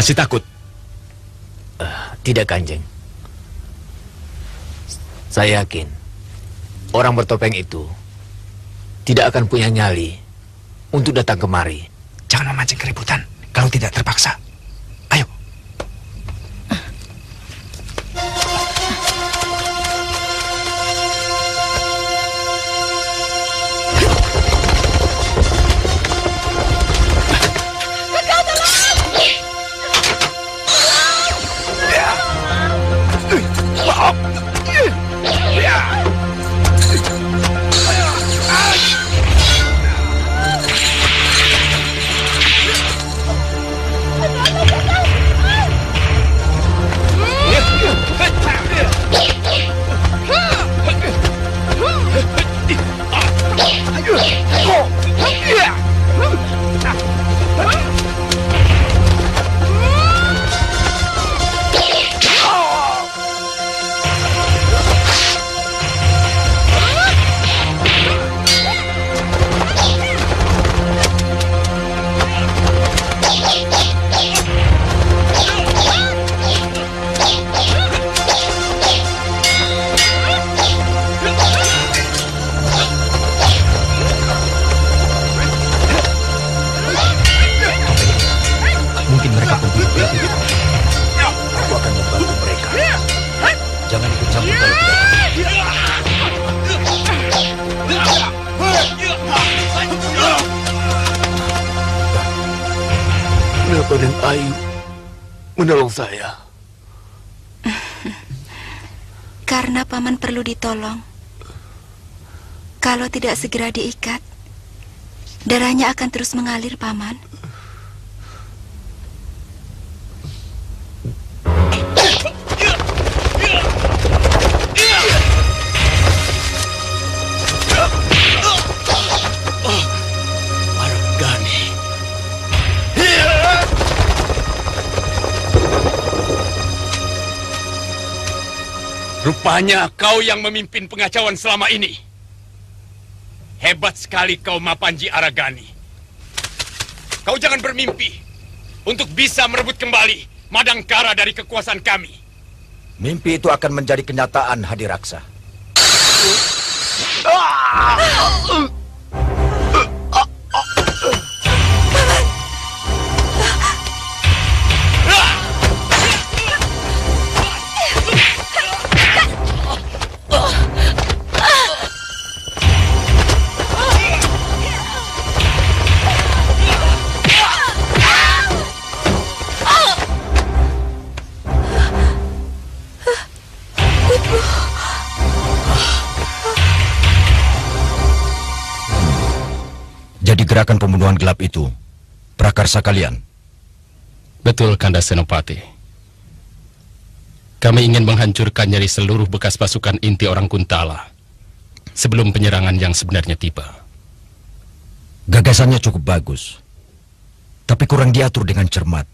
masih takut? Tidak, Kanjeng. Saya yakin orang bertopeng itu tidak akan punya nyali untuk datang kemari. Jangan memancing keributan kalau tidak terpaksa. Ayo. Raden Ayu menolong saya. Karena paman perlu ditolong. Kalau tidak segera diikat, darahnya akan terus mengalir, paman. Rupanya kau yang memimpin pengacauan selama ini. Hebat sekali kau, Mapanji Aragani. Kau jangan bermimpi untuk bisa merebut kembali Madangkara dari kekuasaan kami. Mimpi itu akan menjadi kenyataan, Hadiraksa. Jadi gerakan pembunuhan gelap itu prakarsa kalian? Betul, Kanda Senopati. Kami ingin menghancurkan dari seluruh bekas pasukan inti orang Kuntala sebelum penyerangan yang sebenarnya tiba. Gagasannya cukup bagus, tapi kurang diatur dengan cermat.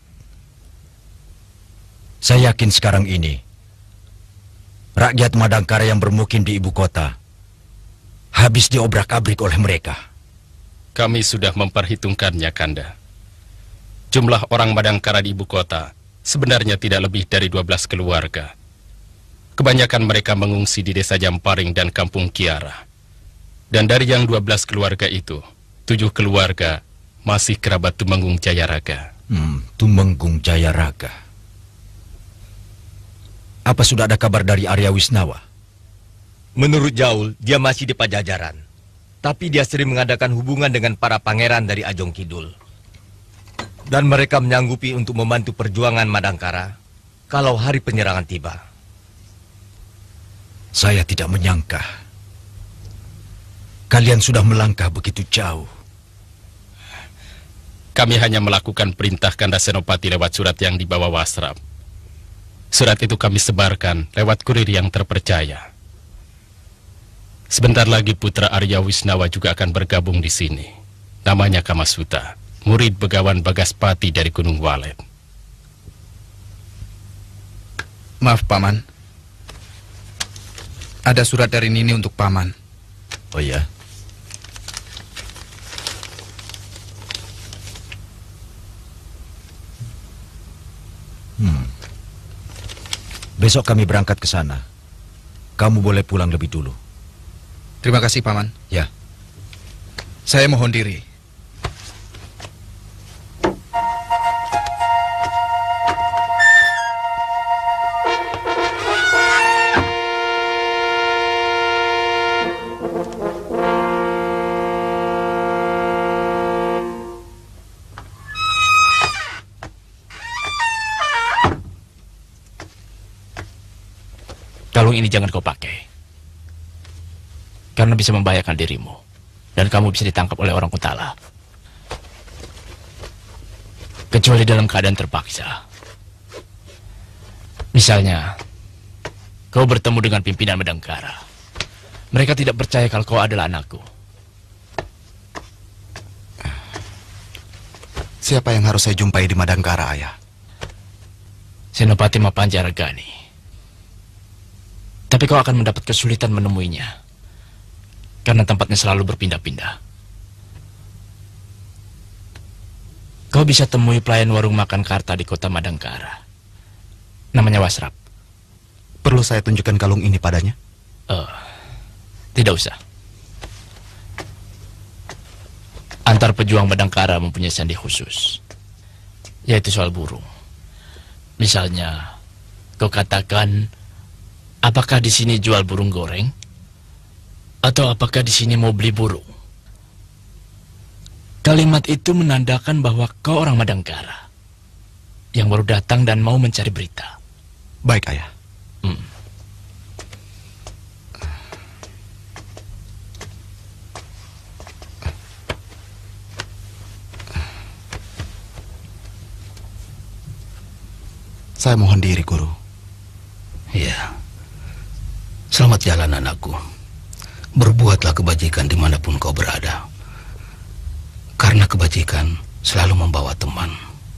Saya yakin sekarang ini rakyat Madangkara yang bermukim di ibu kota habis diobrak-abrik oleh mereka. Kami sudah memperhitungkannya, Kanda. Jumlah orang Madangkara di ibu kota sebenarnya tidak lebih dari 12 keluarga. Kebanyakan mereka mengungsi di desa Jamparing dan Kampung Kiara. Dan dari yang 12 keluarga itu, 7 keluarga masih kerabat Tumenggung Jayaraga. Tumenggung Jayaraga. Apa sudah ada kabar dari Arya Wisnawa? Menurut Jaul, dia masih di Pajajaran. Tapi dia sering mengadakan hubungan dengan para pangeran dari Ajong Kidul. Dan mereka menyanggupi untuk membantu perjuangan Madangkara kalau hari penyerangan tiba. Saya tidak menyangka kalian sudah melangkah begitu jauh. Kami hanya melakukan perintah Kanda Senopati lewat surat yang dibawa Wasrap. Surat itu kami sebarkan lewat kurir yang terpercaya. Sebentar lagi putra Arya Wisnawa juga akan bergabung di sini. Namanya Kamasuta, murid begawan Bagaspati dari Gunung Walet. Maaf, Paman. Ada surat dari Nini untuk Paman. Oh ya? Besok kami berangkat ke sana. Kamu boleh pulang lebih dulu. Terima kasih, Paman. Ya. Saya mohon diri. Kalung ini jangan kau pakai. Karena bisa membahayakan dirimu. Dan kamu bisa ditangkap oleh orang Kuntala. Kecuali dalam keadaan terpaksa. Misalnya, kau bertemu dengan pimpinan Madangkara. Mereka tidak percaya kalau kau adalah anakku. Siapa yang harus saya jumpai di Madangkara, Ayah? Senopati Mapanji Aragani. Tapi kau akan mendapat kesulitan menemuinya. Karena tempatnya selalu berpindah-pindah. Kau bisa temui pelayan warung makan karta di kota Madangkara. Namanya Wasrap. Perlu saya tunjukkan kalung ini padanya? Tidak usah. Antar pejuang Madangkara mempunyai sandi khusus. Yaitu soal burung. Misalnya, kau katakan, apakah di sini jual burung goreng? Atau apakah di sini mau beli burung? Kalimat itu menandakan bahwa kau orang Madangkara yang baru datang dan mau mencari berita. Baik, Ayah. Saya mohon diri, Guru. Ya. Selamat jalan, anakku. Berbuatlah kebajikan dimanapun kau berada. Karena kebajikan selalu membawa teman.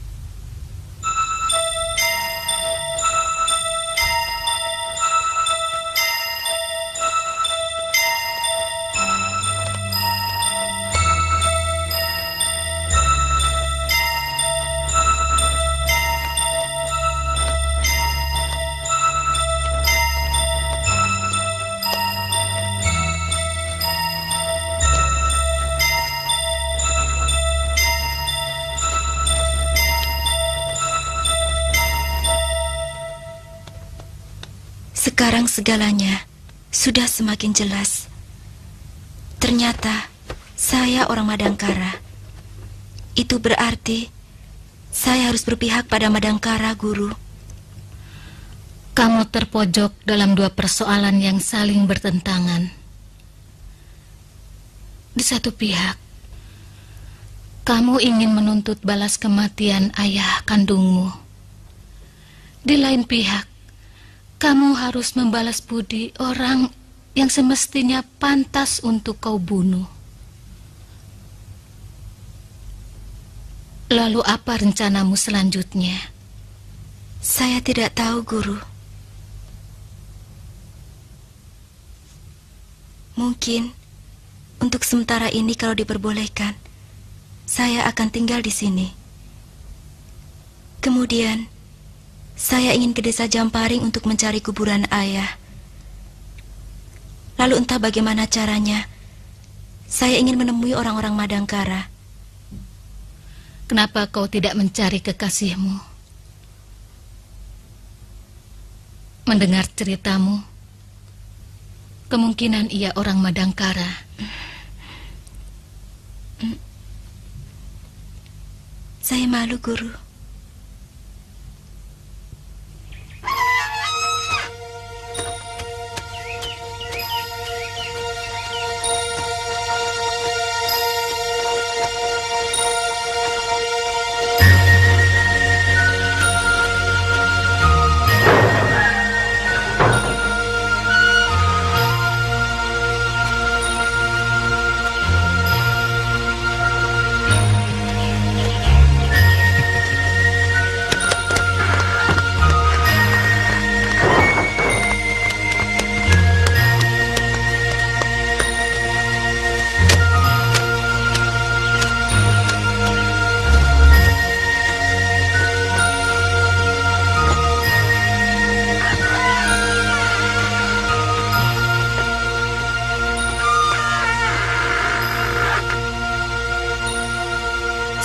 Sekarang segalanya sudah semakin jelas. Ternyata saya orang Madangkara. Itu berarti saya harus berpihak pada Madangkara, Guru. Kamu terpojok dalam dua persoalan yang saling bertentangan. Di satu pihak, kamu ingin menuntut balas kematian ayah kandungmu. Di lain pihak, kamu harus membalas budi orang yang semestinya pantas untuk kau bunuh. Lalu apa rencanamu selanjutnya? Saya tidak tahu, Guru. Mungkin untuk sementara ini kalau diperbolehkan, saya akan tinggal di sini. Kemudian saya ingin ke desa Jamparing untuk mencari kuburan ayah. Lalu entah bagaimana caranya, saya ingin menemui orang-orang Madangkara. Kenapa kau tidak mencari kekasihmu? Mendengar ceritamu, kemungkinan ia orang Madangkara. Saya malu, Guru.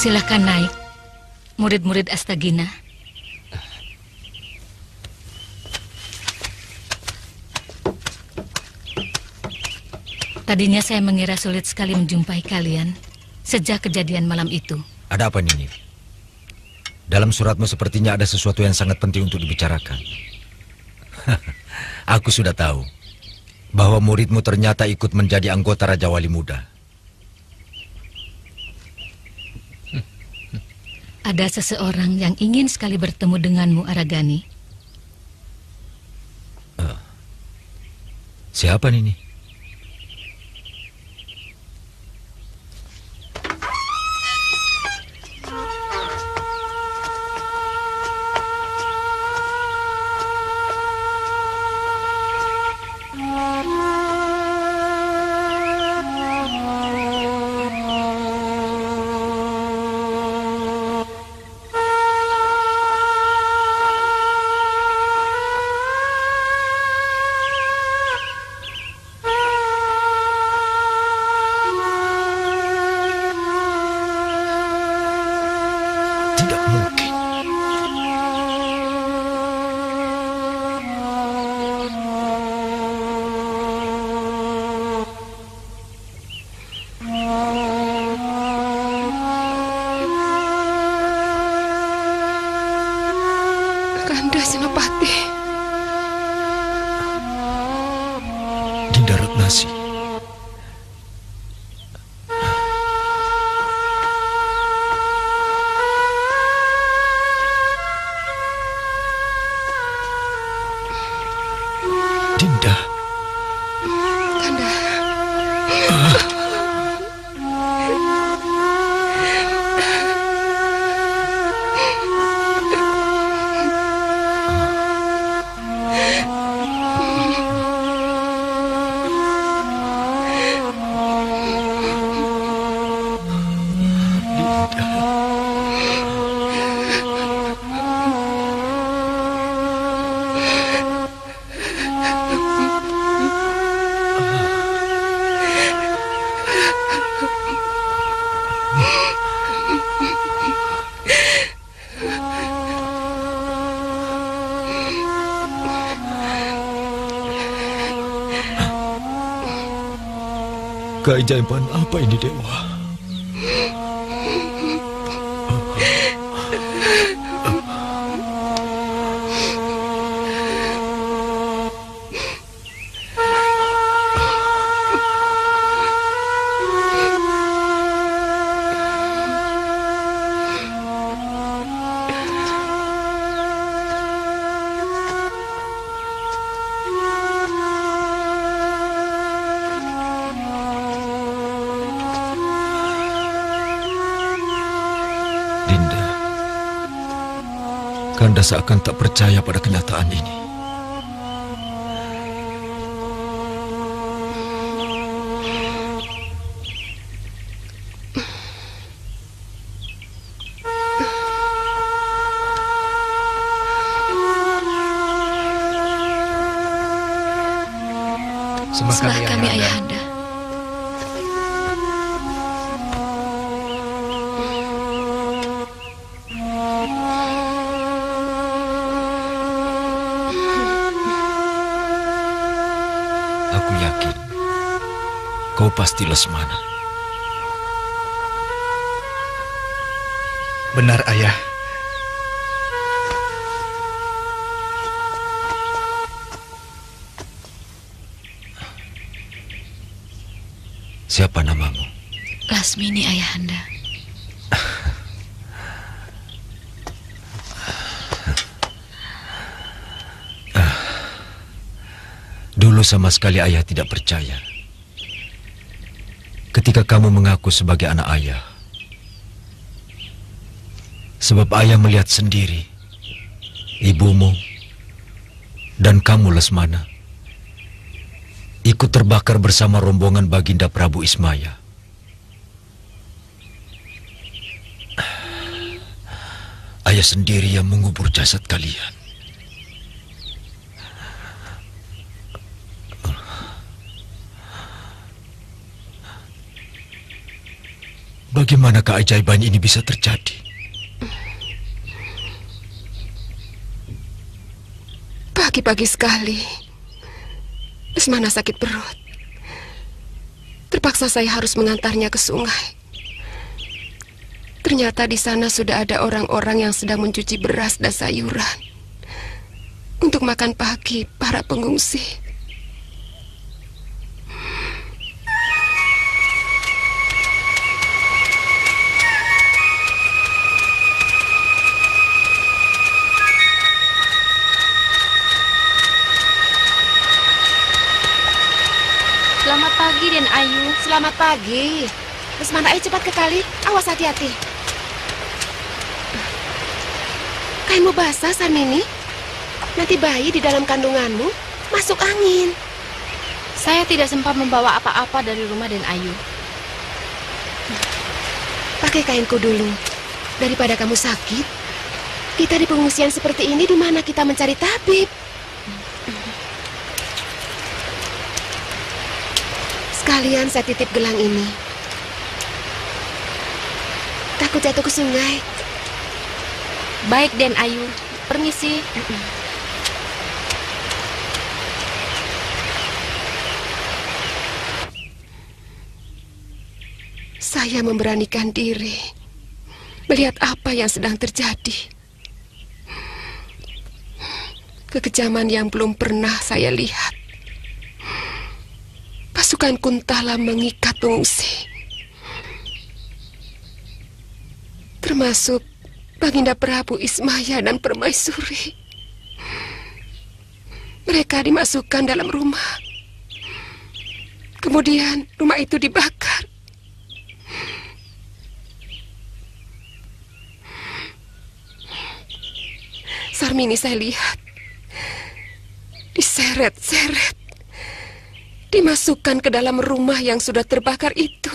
Silakan naik, murid-murid Astagina. Tadinya saya mengira sulit sekali menjumpai kalian sejak kejadian malam itu. Ada apa, Nini? Dalam suratmu sepertinya ada sesuatu yang sangat penting untuk dibicarakan. Aku sudah tahu bahwa muridmu ternyata ikut menjadi anggota Raja Wali Muda. Ada seseorang yang ingin sekali bertemu denganmu, Aragani. Siapa, Nini? Kanda Senopati. Dinda Ratnasi. Dinda. Kanda. Keajaiban apa ini, Dewa? Kanda seakan tak percaya pada kenyataan ini. Sembah kami Ayahanda. Aku yakin kau pasti Lesmana. Benar, Ayah. Siapa namamu? Lasmini, Ayahanda. Dulu sama sekali ayah tidak percaya. Ketika kamu mengaku sebagai anak ayah. Sebab ayah melihat sendiri ibumu dan kamu Lesmana ikut terbakar bersama rombongan Baginda Prabu Ismaya. Ayah sendiri yang mengubur jasad kalian. Bagaimana keajaiban ini bisa terjadi? Pagi-pagi sekali, Lesmana sakit perut. Terpaksa saya harus mengantarnya ke sungai. Ternyata di sana sudah ada orang-orang yang sedang mencuci beras dan sayuran untuk makan pagi para pengungsi. Selamat pagi, Den Ayu. Selamat pagi. Lesmana, ayo cepat ke kali. Awas, hati-hati. Kainmu basah, Sarmini. Nanti bayi di dalam kandunganmu masuk angin. Saya tidak sempat membawa apa-apa dari rumah Den Ayu. Pakai kainku dulu. Daripada kamu sakit, kita di pengungsian seperti ini, di mana kita mencari tabib? Sekalian saya titip gelang ini. Takut jatuh ke sungai. Baik, Den Ayu. Permisi. Saya memberanikan diri melihat apa yang sedang terjadi. Kekejaman yang belum pernah saya lihat. Pasukan Kuntala mengikat pengungsi, termasuk Baginda Prabu Ismaya dan Permaisuri. Mereka dimasukkan dalam rumah. Kemudian rumah itu dibakar. Sarmini, saya lihat diseret-seret, dimasukkan ke dalam rumah yang sudah terbakar itu.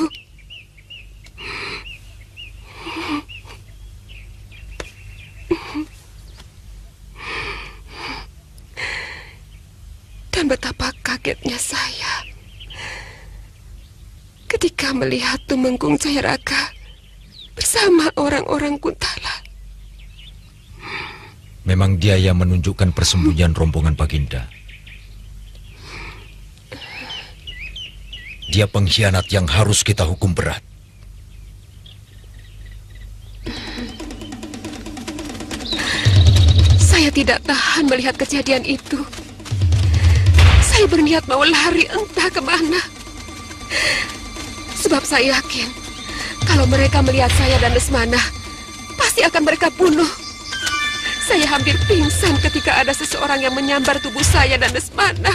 Dan betapa kagetnya saya ketika melihat Tumenggung Jayaraga bersama orang-orang Kuntala. Memang dia yang menunjukkan persembunyian rombongan Baginda. Dia pengkhianat yang harus kita hukum berat. Saya tidak tahan melihat kejadian itu. Saya berniat mau lari entah kemana. Sebab saya yakin kalau mereka melihat saya dan Lesmana, pasti akan mereka bunuh. Saya hampir pingsan ketika ada seseorang yang menyambar tubuh saya dan Lesmana.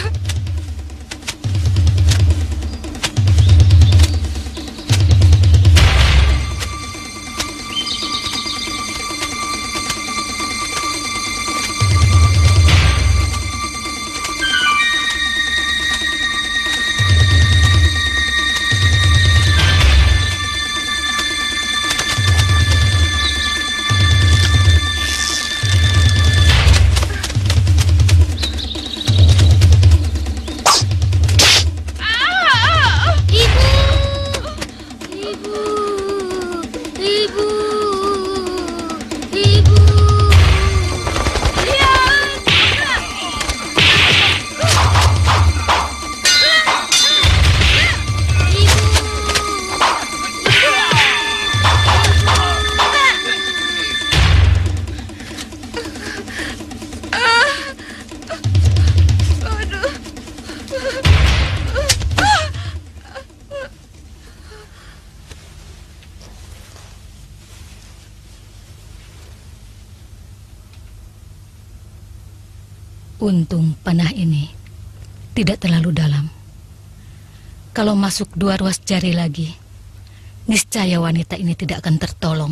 Untung panah ini tidak terlalu dalam. Kalau masuk 2 ruas jari lagi, niscaya wanita ini tidak akan tertolong.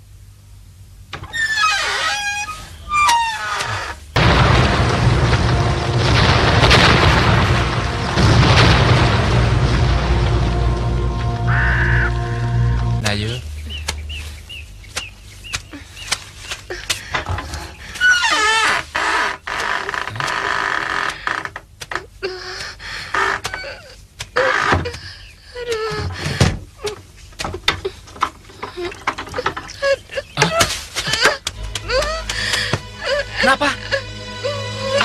Nayu.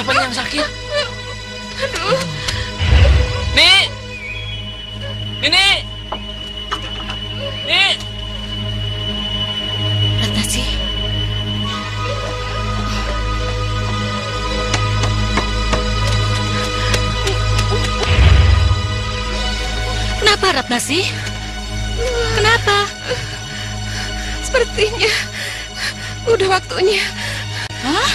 Siapa yang sakit? Aduh. Nek! Nek! Nek! Ratnasi. Kenapa, Ratnasi? Kenapa? Sepertinya udah waktunya. Hah?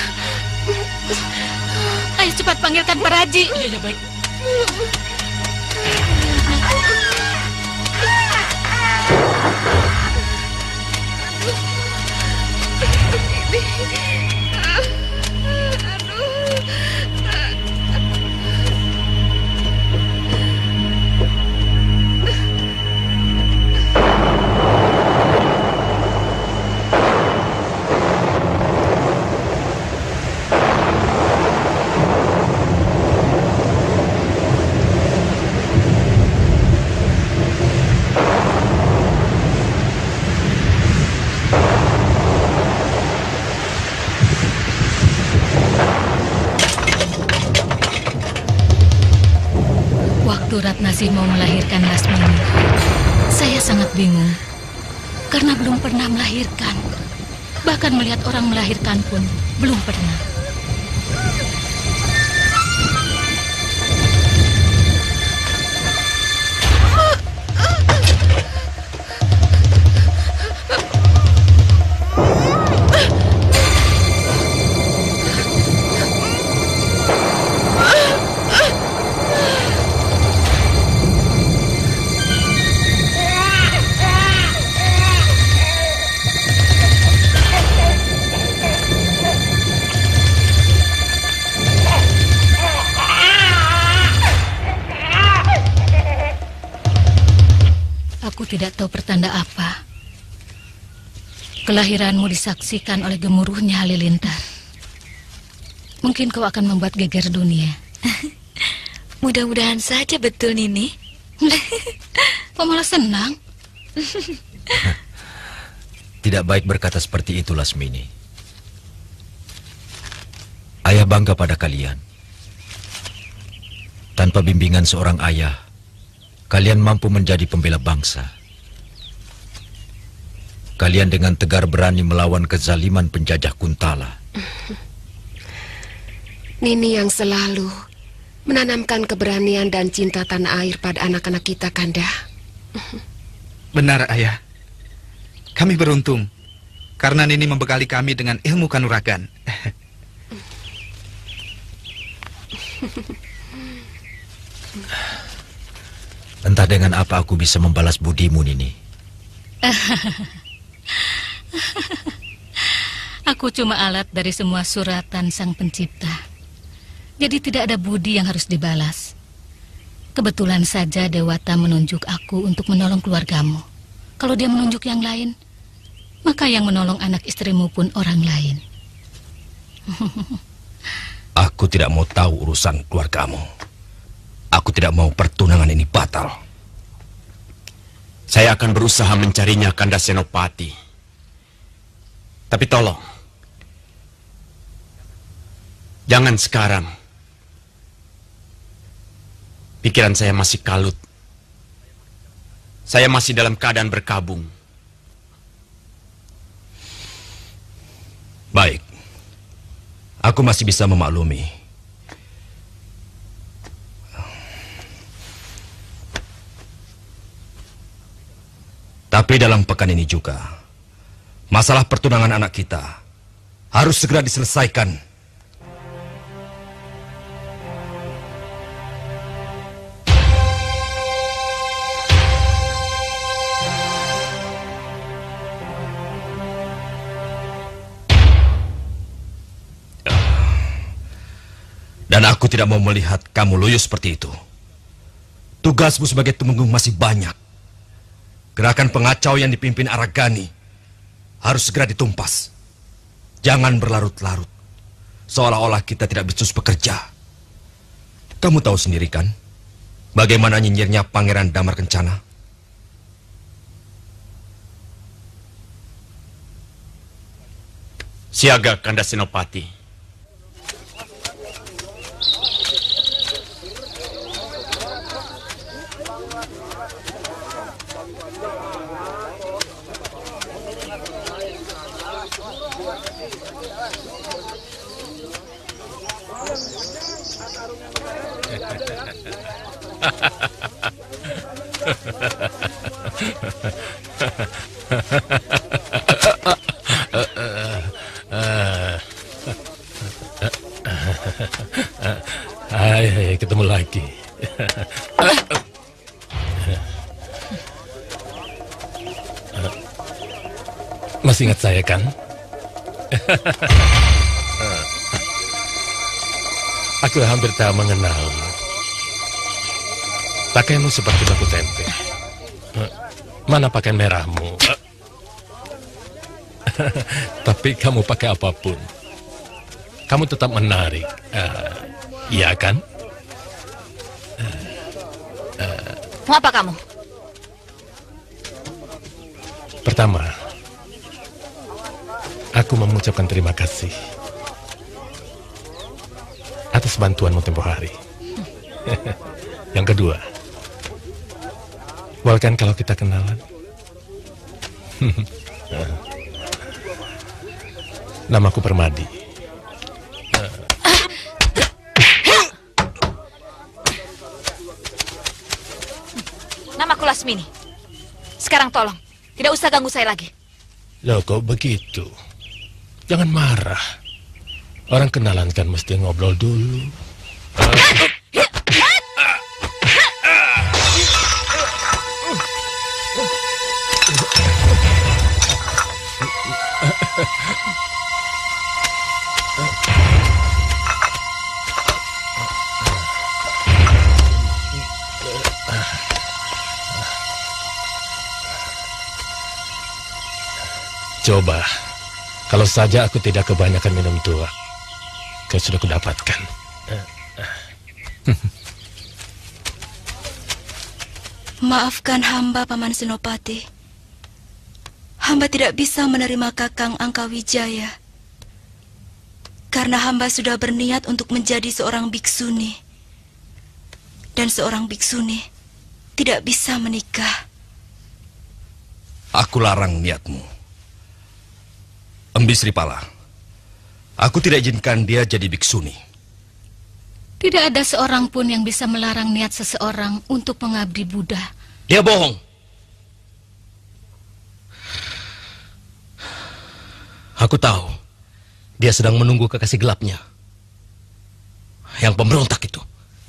Ayo cepat panggilkan Pak Raji. Iya, baik. Waktu Ratnasi mau melahirkan Lasmini, saya sangat bingung karena belum pernah melahirkan. Bahkan melihat orang melahirkan pun belum pernah. Aku tidak tahu pertanda apa. Kelahiranmu disaksikan oleh gemuruhnya halilintar. Mungkin kau akan membuat geger dunia. Mudah-mudahan saja betul, Nini. Kok malah senang? Tidak baik berkata seperti itu, Lasmini. Ayah bangga pada kalian. Tanpa bimbingan seorang ayah, kalian mampu menjadi pembela bangsa. Kalian dengan tegar berani melawan kezaliman penjajah Kuntala. Nini yang selalu menanamkan keberanian dan cinta tanah air pada anak-anak kita, Kanda. Benar, Ayah. Kami beruntung karena Nini membekali kami dengan ilmu kanuragan. Entah dengan apa aku bisa membalas budimu, Nini. Aku cuma alat dari semua suratan Sang Pencipta. Jadi tidak ada budi yang harus dibalas. Kebetulan saja Dewata menunjuk aku untuk menolong keluargamu. Kalau dia menunjuk yang lain, maka yang menolong anak istrimu pun orang lain. Aku tidak mau tahu urusan keluargamu. Aku tidak mau pertunangan ini batal. Saya akan berusaha mencarinya, Kanda Senopati. Tapi tolong, jangan sekarang. Pikiran saya masih kalut. Saya masih dalam keadaan berkabung. Baik. Aku masih bisa memaklumi. Tapi dalam pekan ini juga, masalah pertunangan anak kita harus segera diselesaikan. Dan aku tidak mau melihat kamu loyo seperti itu. Tugasmu sebagai tumenggung masih banyak. Gerakan pengacau yang dipimpin Aragani harus segera ditumpas. Jangan berlarut-larut, seolah-olah kita tidak becus bekerja. Kamu tahu sendiri kan, bagaimana nyinyirnya Pangeran Damar Kencana? Siaga, Kanda Senopati. Hai, ketemu lagi. Masih ingat saya kan? Aku hampir tak mengenalmu. Pakaianmu seperti batu tempe. Mana pakaian merahmu? Tapi kamu pakai apapun, kamu tetap menarik. Iya kan? Mau apa kamu? Pertama, aku mengucapkan terima kasih atas bantuanmu tempoh hari. Yang kedua, bahkan kalau kita kenalan. Namaku Permadi. Namaku Lasmini. Sekarang tolong, tidak usah ganggu saya lagi. Loh, kok begitu? Jangan marah. Orang kenalan kan mesti ngobrol dulu. Coba, kalau saja aku tidak kebanyakan minum tua, kau sudah kudapatkan. Maafkan hamba, Paman Senopati. Hamba tidak bisa menerima Kakang Angkawijaya. Karena hamba sudah berniat untuk menjadi seorang biksuni. Dan seorang biksuni tidak bisa menikah. Aku larang niatmu. Embi Sripala, aku tidak izinkan dia jadi biksuni. Tidak ada seorang pun yang bisa melarang niat seseorang untuk mengabdi Buddha. Dia bohong. Aku tahu dia sedang menunggu kekasih gelapnya, yang pemberontak itu.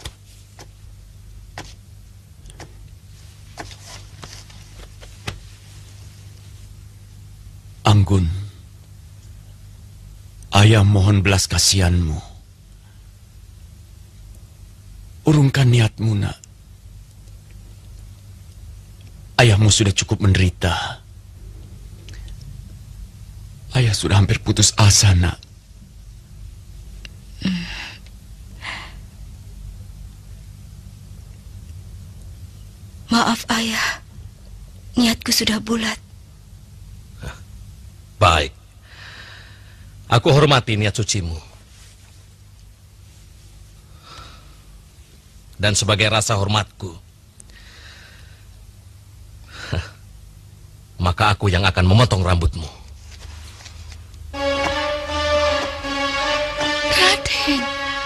Anggun, ayah mohon belas kasihanmu. Urungkan niatmu, nak. Ayahmu sudah cukup menderita. Ayah sudah hampir putus asa, nak. Maaf, ayah. Niatku sudah bulat. Baik. Aku hormati niat sucimu. Dan sebagai rasa hormatku, maka aku yang akan memotong rambutmu. Raden.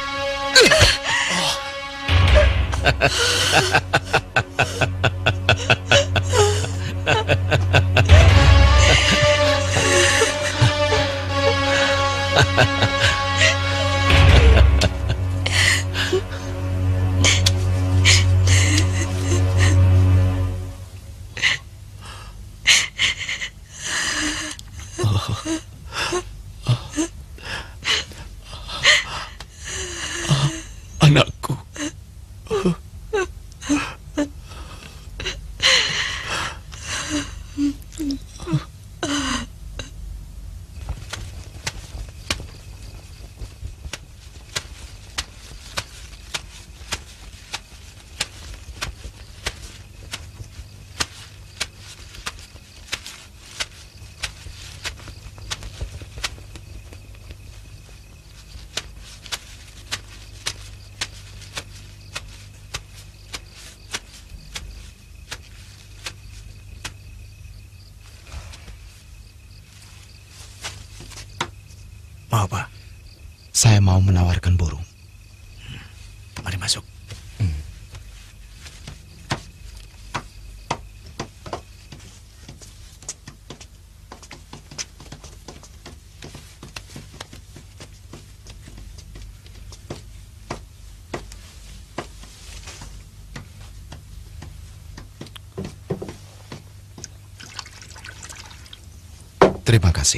Anakku. Maaf, Pak. Saya mau menawarkan burung. Mari masuk. Terima kasih.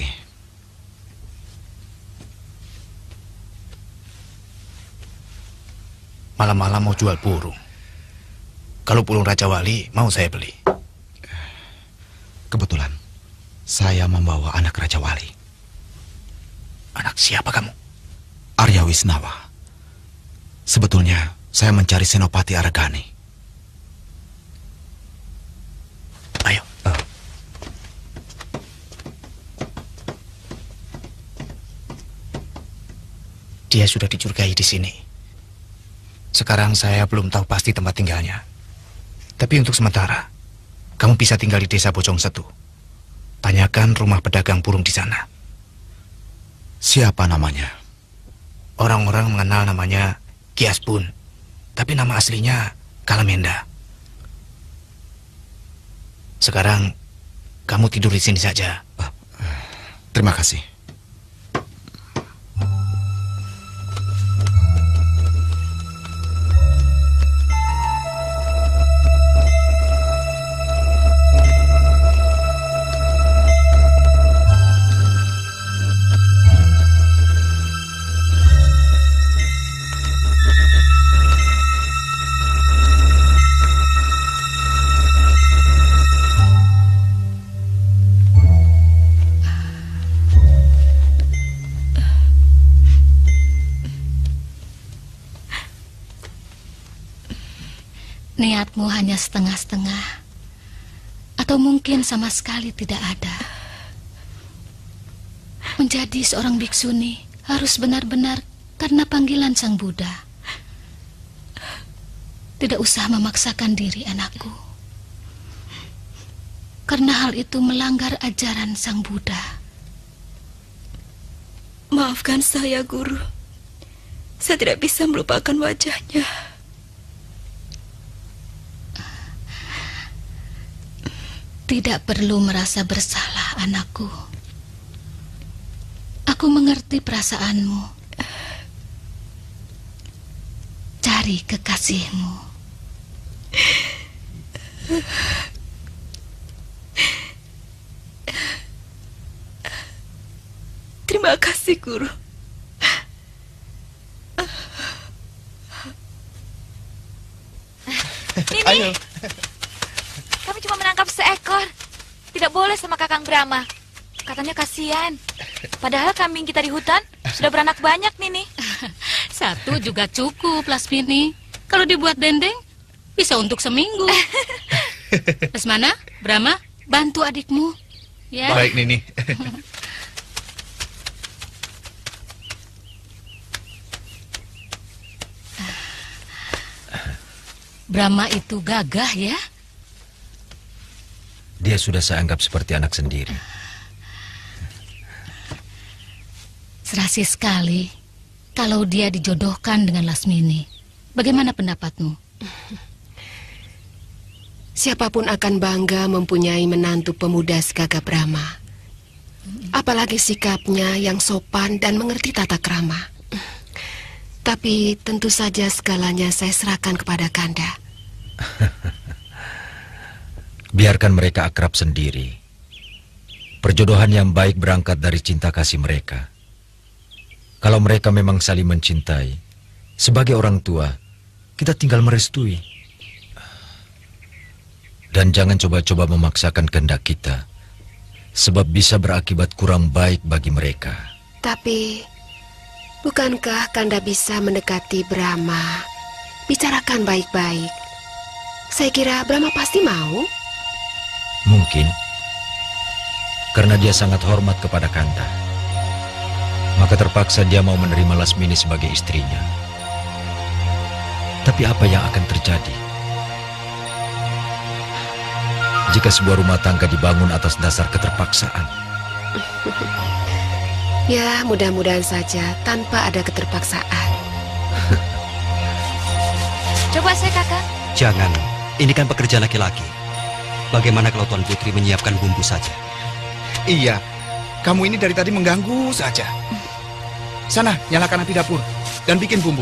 Malam-malam mau jual burung. Kalau burung Raja Wali, mau saya beli. Kebetulan, saya membawa anak Raja Wali. Anak siapa kamu? Arya Wisnawa. Sebetulnya, saya mencari Senopati Aragani. Ayo. Dia sudah dicurigai di sini. Sekarang saya belum tahu pasti tempat tinggalnya. Tapi untuk sementara, kamu bisa tinggal di desa Bojong Setu. Tanyakan rumah pedagang burung di sana. Siapa namanya? Orang-orang mengenal namanya Kiaspun, tapi nama aslinya Kalamenda. Sekarang kamu tidur di sini saja. Terima kasih. Niatmu hanya setengah-setengah, atau mungkin sama sekali tidak ada. Menjadi seorang biksuni harus benar-benar karena panggilan Sang Buddha. Tidak usah memaksakan diri, anakku. Karena hal itu melanggar ajaran Sang Buddha. Maafkan saya, Guru. Saya tidak bisa melupakan wajahnya. Tidak perlu merasa bersalah, anakku. Aku mengerti perasaanmu. Cari kekasihmu. Terima kasih, Guru. Nini, ayo. Kami cuma menangkap seekor. Tidak boleh sama Kakang Brahma. Katanya kasihan. Padahal kambing kita di hutan sudah beranak banyak, Nini. Satu juga cukup, Lasmini. Kalau dibuat dendeng, bisa untuk seminggu. Lesmana, Brahma, bantu adikmu. Ya. Baik, Nini. Brahma itu gagah ya. Dia sudah saya anggap seperti anak sendiri. Serasi sekali kalau dia dijodohkan dengan Lasmini. Bagaimana pendapatmu? Siapapun akan bangga mempunyai menantu pemuda segagah Brahma. Apalagi sikapnya yang sopan dan mengerti tata krama. Tapi tentu saja segalanya saya serahkan kepada Kanda. Biarkan mereka akrab sendiri. Perjodohan yang baik berangkat dari cinta kasih mereka. Kalau mereka memang saling mencintai, sebagai orang tua, kita tinggal merestui. Dan jangan coba-coba memaksakan kehendak kita, sebab bisa berakibat kurang baik bagi mereka. Tapi, bukankah Kanda bisa mendekati Brahma? Bicarakan baik-baik. Saya kira Brahma pasti mau. Mungkin, karena dia sangat hormat kepada Kanda, maka terpaksa dia mau menerima Lasmini sebagai istrinya. Tapi apa yang akan terjadi jika sebuah rumah tangga dibangun atas dasar keterpaksaan? Ya, mudah-mudahan saja tanpa ada keterpaksaan. Coba saya, Kakak. Jangan, ini kan pekerjaan laki-laki. Bagaimana kalau Tuan Putri menyiapkan bumbu saja? Iya, kamu ini dari tadi mengganggu saja. Sana, nyalakan api dapur dan bikin bumbu.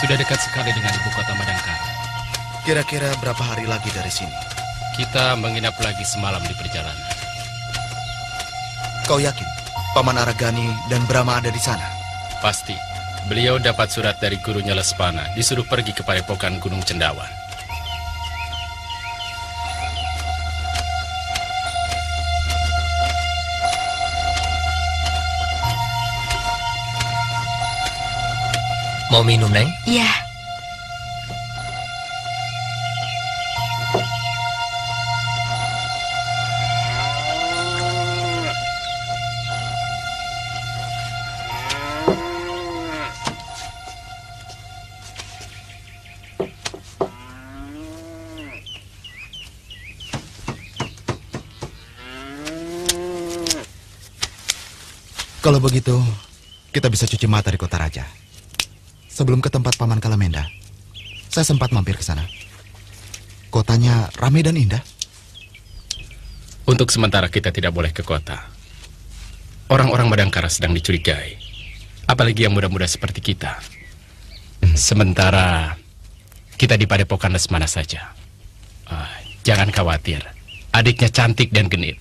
sudah dekat sekali dengan ibu kota Madangkara. Kira-kira berapa hari lagi dari sini? Kita menginap lagi semalam di perjalanan. Kau yakin Paman Aragani dan Brahma ada di sana? Pasti. Beliau dapat surat dari gurunya Lespana, disuruh pergi ke padepokan Gunung Cendawan. Mau minum, Neng? Iya. Kalau begitu, kita bisa cuci mata di kota raja. Sebelum ke tempat Paman Kalamenda, saya sempat mampir ke sana. Kotanya ramai dan indah. Untuk sementara kita tidak boleh ke kota. Orang-orang Madangkara sedang dicurigai. Apalagi yang muda-muda seperti kita. Sementara kita di padepokan Lesmana saja. Jangan khawatir. Adiknya cantik dan genit.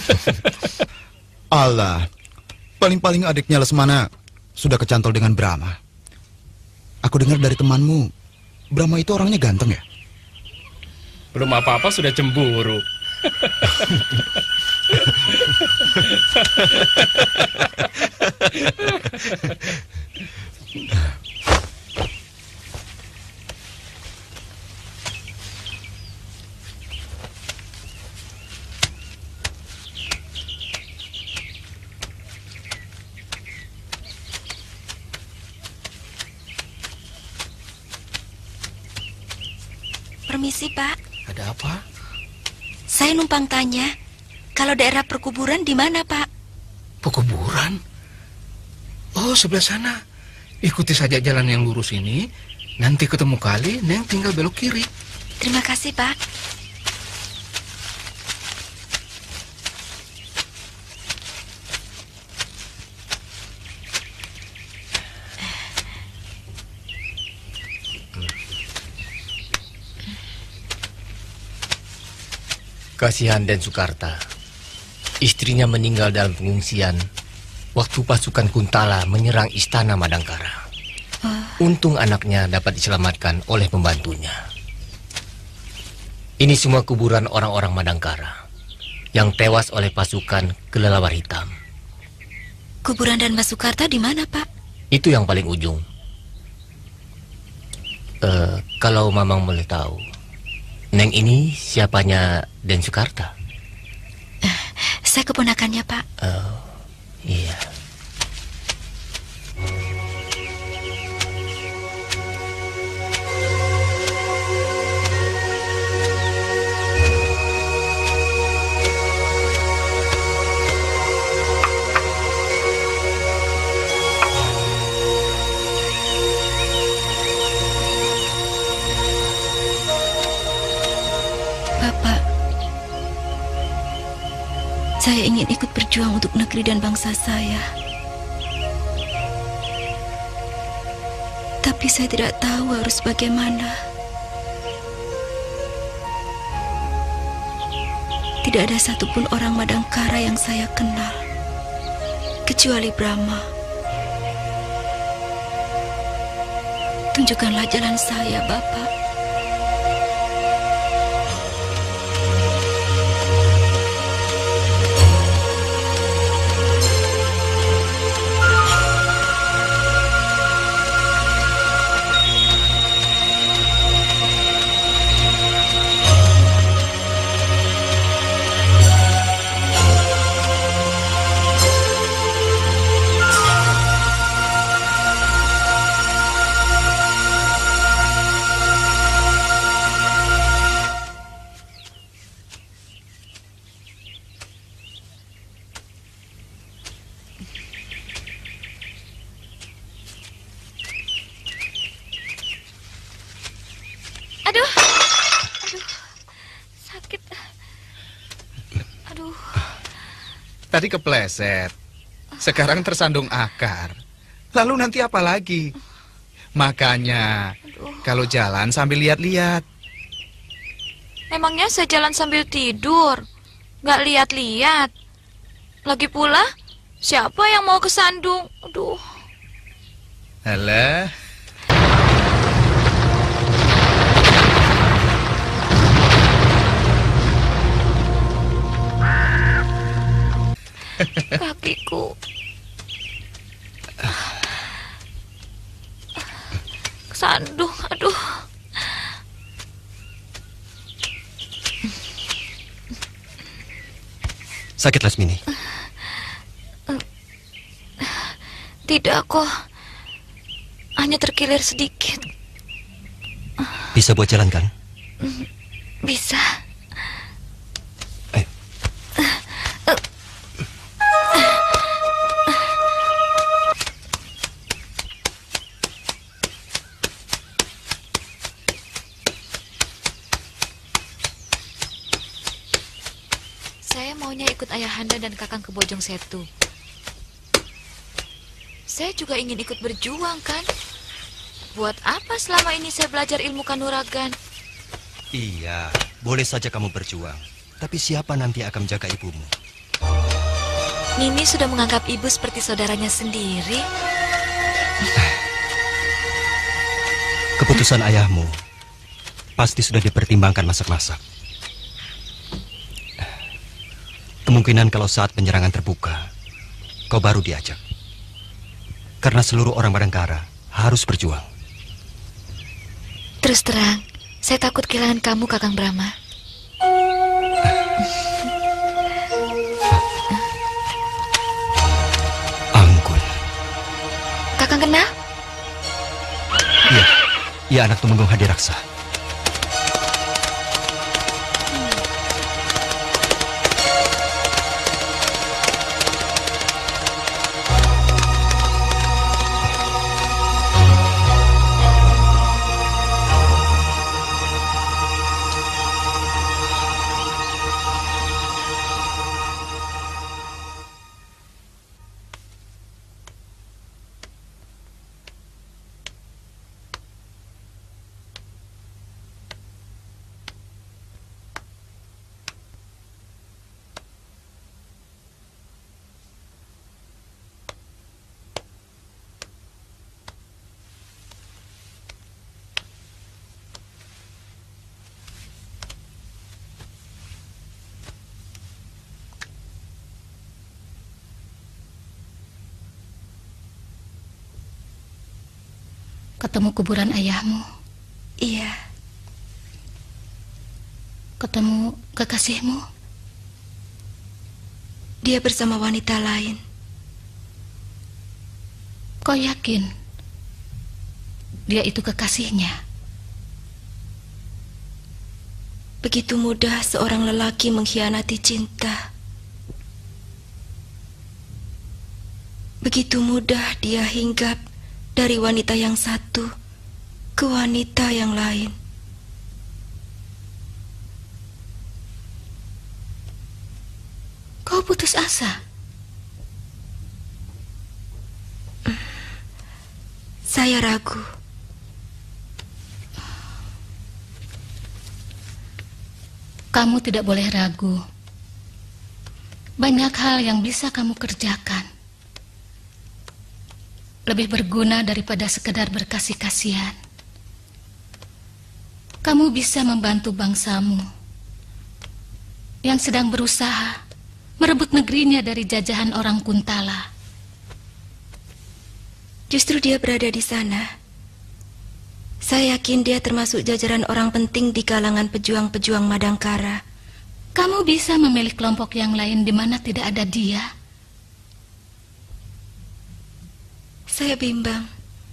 Allah, paling-paling adiknya Lesmana sudah kecantol dengan Brahma. Aku dengar dari temanmu, Brahma itu orangnya ganteng ya? Belum apa-apa sudah cemburu. Permisi, Pak. Ada apa? Saya numpang tanya, kalau daerah perkuburan di mana, Pak? Pekuburan? Oh, sebelah sana. Ikuti saja jalan yang lurus ini. Nanti ketemu kali, Neng tinggal belok kiri. Terima kasih, Pak. Kasihan Den Sukarta. Istrinya meninggal dalam pengungsian waktu pasukan Kuntala menyerang istana Madangkara. Untung anaknya dapat diselamatkan oleh pembantunya. Ini semua kuburan orang-orang Madangkara yang tewas oleh pasukan kelelawar hitam. Kuburan dan Mas Sukarta di mana, Pak? Itu yang paling ujung. Kalau Mamang boleh tahu, Neng ini siapanya Den Sukarta? Saya keponakannya, Pak. Oh, iya. Saya ingin ikut berjuang untuk negeri dan bangsa saya. Tapi saya tidak tahu harus bagaimana. Tidak ada satupun orang Madangkara yang saya kenal, kecuali Brahma. Tunjukkanlah jalan saya, Bapak. Tadi kepleset, sekarang tersandung akar. Lalu nanti apa lagi? Makanya, kalau jalan sambil lihat-lihat. Emangnya saya jalan sambil tidur? Nggak lihat-lihat. Lagi pula, siapa yang mau ke Sandung? Aduh. Alah. Kakiku. Sandung, aduh. Sakit, Lasmini? Tidak kok. Hanya terkilir sedikit. Bisa buat jalan kan? Bisa. Saya maunya ikut Ayahanda dan Kakang ke Bojong Setu. Saya juga ingin ikut berjuang, kan? Buat apa selama ini saya belajar ilmu kanuragan? Iya, boleh saja kamu berjuang. Tapi siapa nanti akan menjaga ibumu? Nini sudah menganggap ibu seperti saudaranya sendiri. Keputusan ayahmu pasti sudah dipertimbangkan masak-masak. Kemungkinan kalau saat penyerangan terbuka, kau baru diajak. Karena seluruh orang Madangkara harus berjuang. Terus terang, saya takut kehilangan kamu, Kakang Brahma. Anggun. Kakang kenal? Iya, ia anak Tumenggung Hadiraksa. Ketemu kuburan ayahmu. Iya. Ketemu kekasihmu. Dia bersama wanita lain. Kau yakin dia itu kekasihnya? Begitu mudah seorang lelaki mengkhianati cinta. Begitu mudah dia hinggap dari wanita yang satu ke wanita yang lain. Kau putus asa? Saya ragu. Kamu tidak boleh ragu. Banyak hal yang bisa kamu kerjakan. Lebih berguna daripada sekedar berkasih-kasihan. Kamu bisa membantu bangsamu yang sedang berusaha merebut negerinya dari jajahan orang Kuntala. Justru dia berada di sana. Saya yakin dia termasuk jajaran orang penting di kalangan pejuang-pejuang Madangkara. Kamu bisa memilih kelompok yang lain di mana tidak ada dia. Saya bimbang.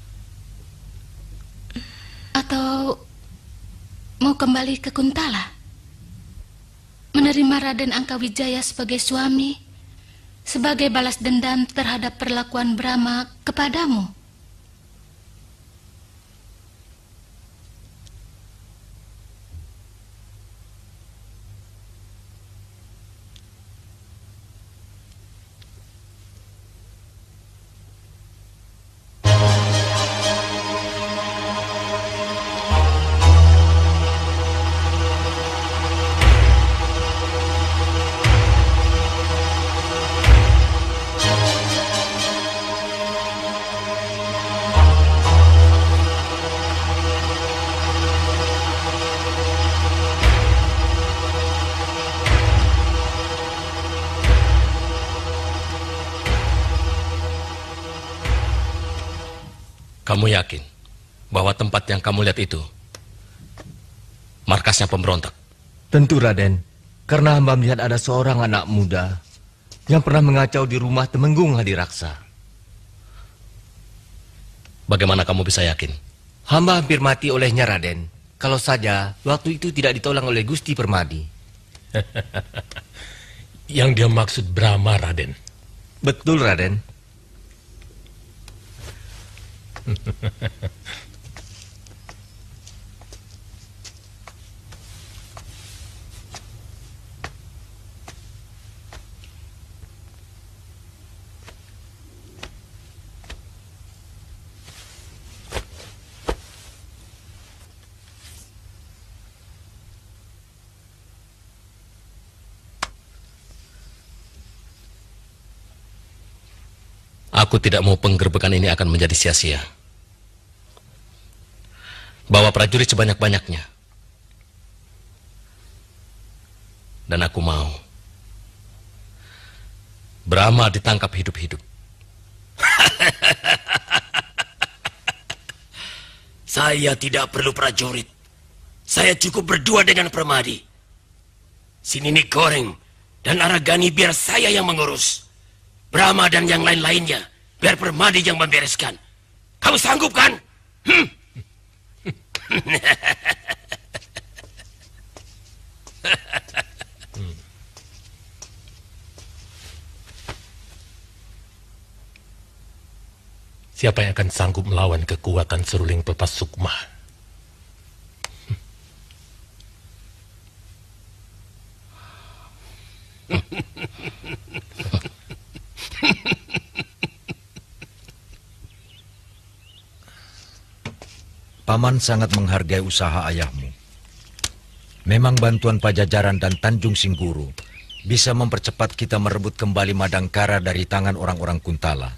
Atau mau kembali ke Kuntala? Menerima Raden Angkawijaya sebagai suami, sebagai balas dendam terhadap perlakuan Brahma kepadamu? Kamu yakin bahwa tempat yang kamu lihat itu markasnya pemberontak? Tentu, Raden. Karena hamba melihat ada seorang anak muda yang pernah mengacau di rumah Temenggung Hadiraksa. Bagaimana kamu bisa yakin? Hamba hampir mati olehnya, Raden. Kalau saja waktu itu tidak ditolong oleh Gusti Permadi. Yang dia maksud Brahma, Raden. Betul, Raden. Aku tidak mau penggerbekan ini akan menjadi sia-sia. Bawa prajurit sebanyak-banyaknya. Dan aku mau Brahma ditangkap hidup-hidup. Saya tidak perlu prajurit. Saya cukup berdua dengan Permadi. Si Nini Goreng dan Aragani biar saya yang mengurus. Brahma dan yang lain-lainnya, biar Permadi yang membereskan. Kamu sanggup kan? Siapa yang akan sanggup melawan kekuatan seruling Pepas Sukma? Paman sangat menghargai usaha ayahmu. Memang bantuan Pajajaran dan Tanjung Singguru bisa mempercepat kita merebut kembali Madangkara dari tangan orang-orang Kuntala.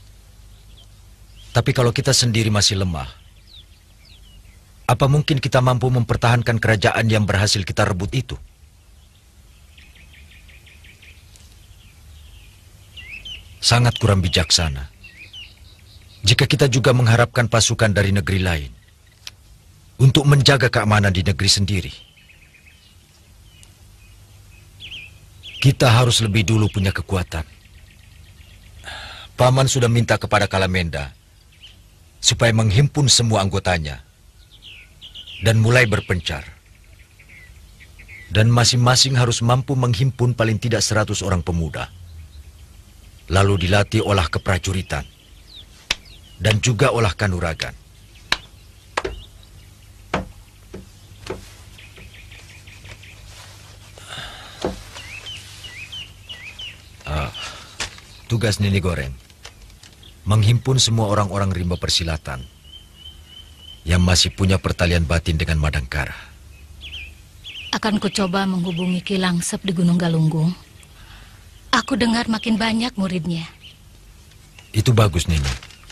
Tapi kalau kita sendiri masih lemah, apa mungkin kita mampu mempertahankan kerajaan yang berhasil kita rebut itu? Sangat kurang bijaksana jika kita juga mengharapkan pasukan dari negeri lain untuk menjaga keamanan di negeri sendiri. Kita harus lebih dulu punya kekuatan. Paman sudah minta kepada Kalamenda supaya menghimpun semua anggotanya dan mulai berpencar. Dan masing-masing harus mampu menghimpun paling tidak 100 orang pemuda. Lalu dilatih olah keprajuritan dan juga olah kanuragan. Tugas Nini Goreng menghimpun semua orang-orang rimba persilatan yang masih punya pertalian batin dengan Madangkara. Akan kucoba menghubungi Ki Langsep di Gunung Galunggung. Aku dengar makin banyak muridnya. Itu bagus, Nini.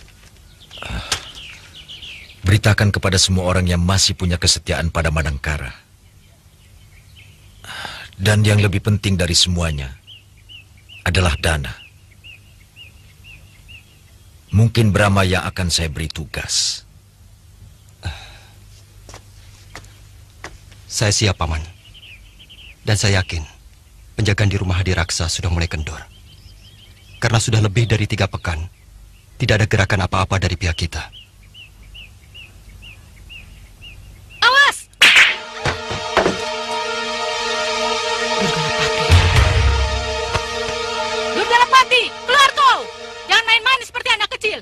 Beritakan kepada semua orang yang masih punya kesetiaan pada Madangkara. Dan yang lebih penting dari semuanya adalah dana. Mungkin Brahma yang akan saya beri tugas. Saya siap, Paman. Dan saya yakin penjagaan di rumah Hadiraksa sudah mulai kendor. Karena sudah lebih dari 3 pekan, tidak ada gerakan apa-apa dari pihak kita. Awas! Durgalapati, keluar kau! Jangan main-main seperti anak kecil.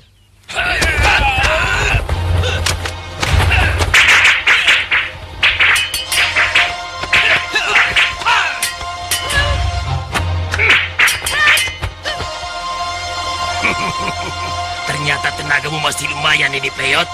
Ternyata tenagamu masih lumayan ini, Peyot.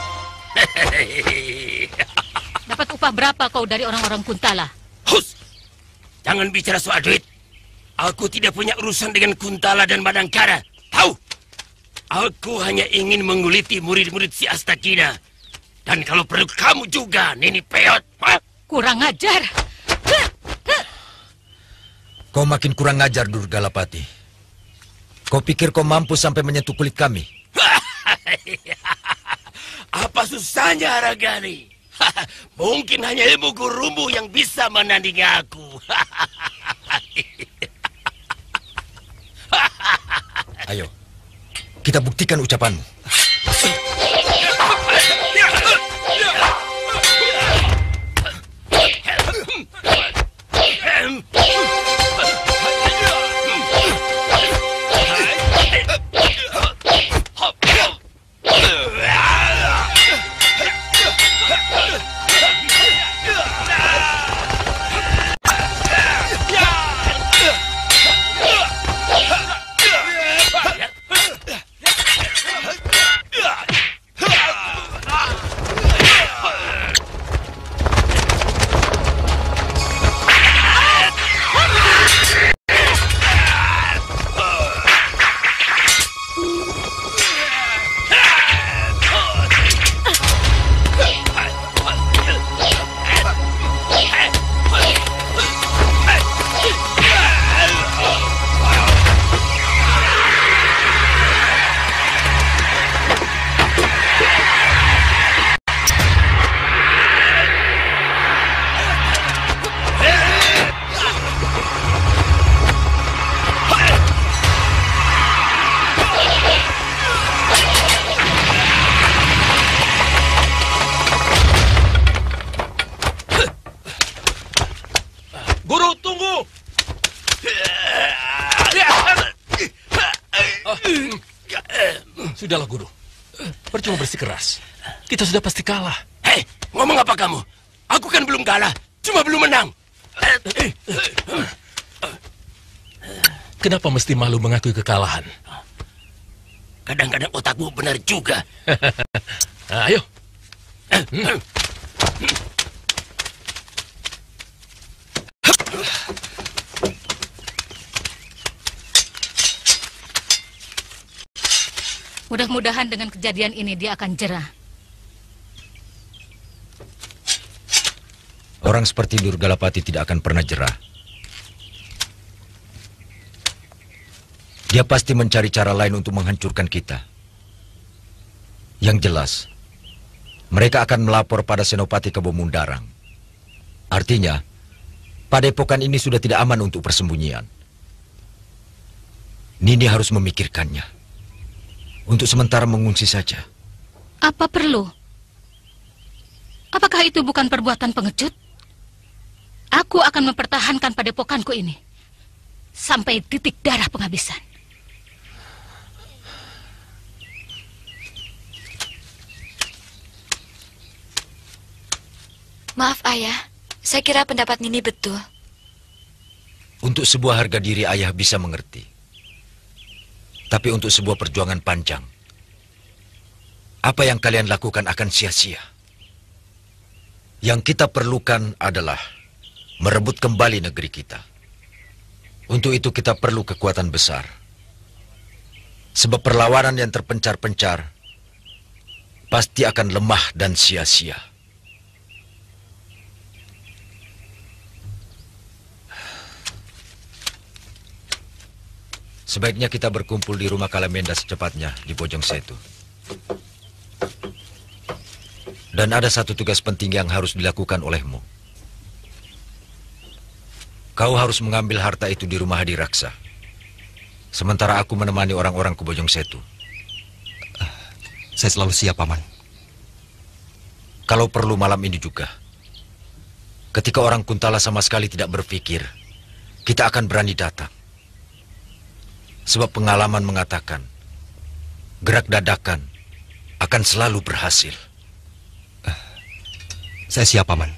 Dapat upah berapa kau dari orang-orang Kuntala? Hus! Jangan bicara soal duit. Aku tidak punya urusan dengan Kuntala dan Madangkara. Tahu? Aku hanya ingin menguliti murid-murid si Astakina. Dan kalau perlu kamu juga, Nini Peyot. Kurang ajar. Kau makin kurang ajar, Durgalapati. Kau pikir kau mampu sampai menyentuh kulit kami? Apa susahnya Aragani? Mungkin hanya ilmu gurumu yang bisa menandingi aku. Ayo, kita buktikan ucapanmu. Sudahlah, Guru. Percuma bersikeras. Kita sudah pasti kalah. Hei, ngomong apa kamu? Aku kan belum kalah, cuma belum menang. Kenapa mesti malu mengakui kekalahan? Kadang-kadang otakmu benar juga. Nah, ayo. Mudah-mudahan dengan kejadian ini dia akan jerah. Orang seperti Durgalapati tidak akan pernah jerah. Dia pasti mencari cara lain untuk menghancurkan kita. Yang jelas, mereka akan melapor pada Senopati Kebomundarang. Artinya, padepokan ini sudah tidak aman untuk persembunyian. Nini harus memikirkannya. Untuk sementara mengungsi saja. Apa perlu? Apakah itu bukan perbuatan pengecut? Aku akan mempertahankan padepokanku ini sampai titik darah penghabisan. Maaf, Ayah. Saya kira pendapat Nini betul. Untuk sebuah harga diri ayah bisa mengerti. Tapi untuk sebuah perjuangan panjang, apa yang kalian lakukan akan sia-sia. Yang kita perlukan adalah merebut kembali negeri kita. Untuk itu kita perlu kekuatan besar. Sebab perlawanan yang terpencar-pencar pasti akan lemah dan sia-sia. Sebaiknya kita berkumpul di rumah Kalamenda secepatnya di Bojong Setu. Dan ada satu tugas penting yang harus dilakukan olehmu. Kau harus mengambil harta itu di rumah Hadiraksa. Sementara aku menemani orang-orang ke Bojong Setu. Saya selalu siap, Paman. Kalau perlu malam ini juga. Ketika orang Kuntala sama sekali tidak berpikir, kita akan berani datang. Sebab pengalaman mengatakan, gerak dadakan akan selalu berhasil. Saya siap, Paman.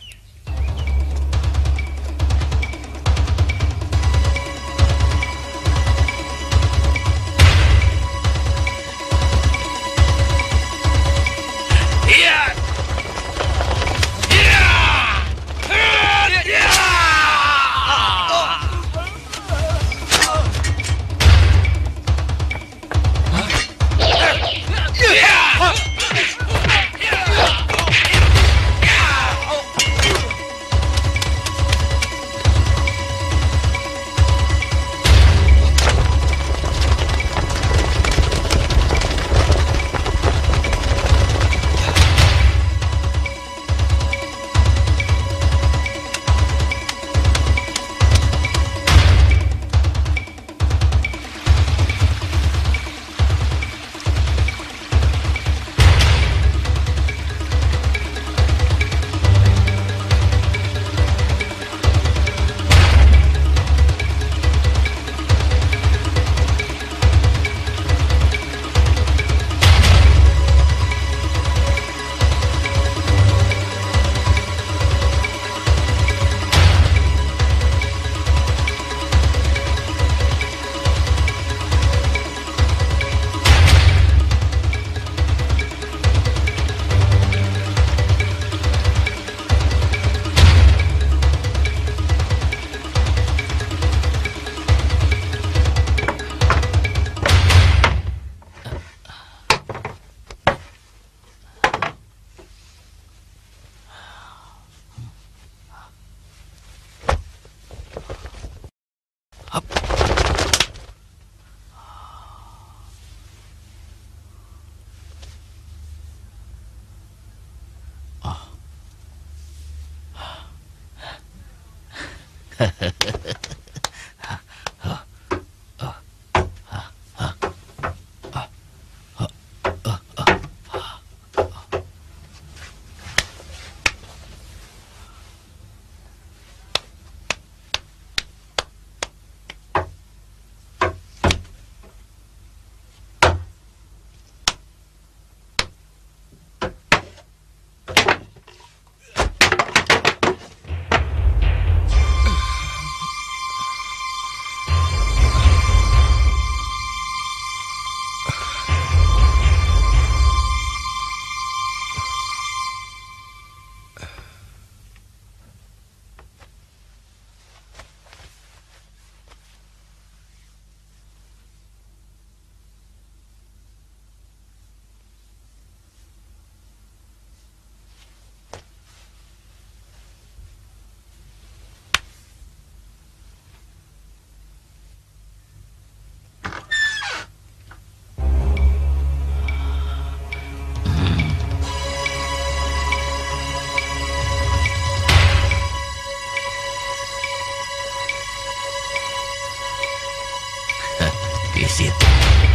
Di situ.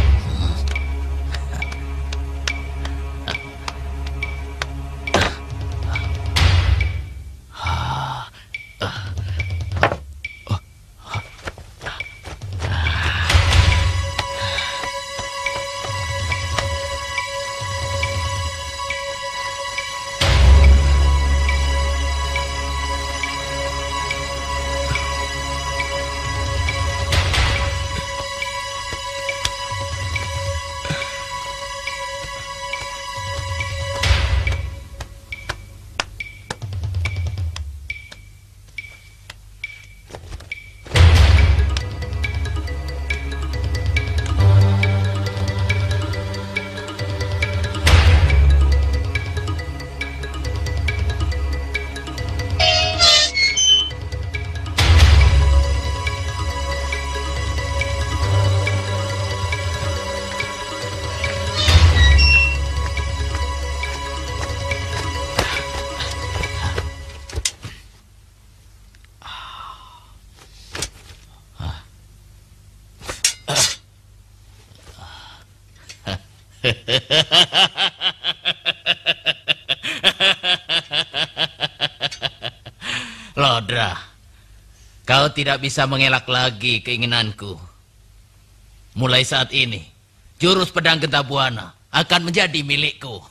Lodra, kau tidak bisa mengelak lagi keinginanku. Mulai saat ini, jurus pedang Gentabuana akan menjadi milikku.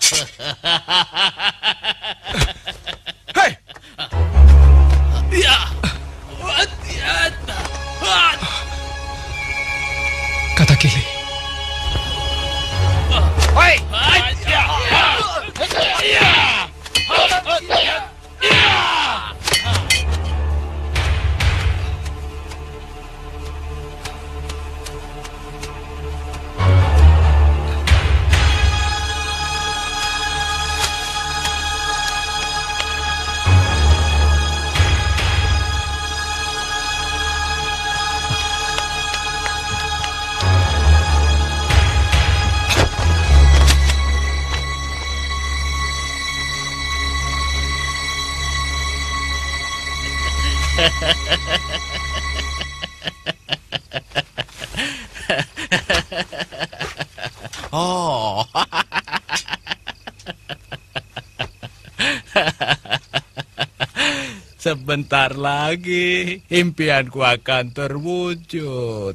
Hei! Ya. Kata Kili. Hei! Oh. Sebentar lagi impianku akan terwujud.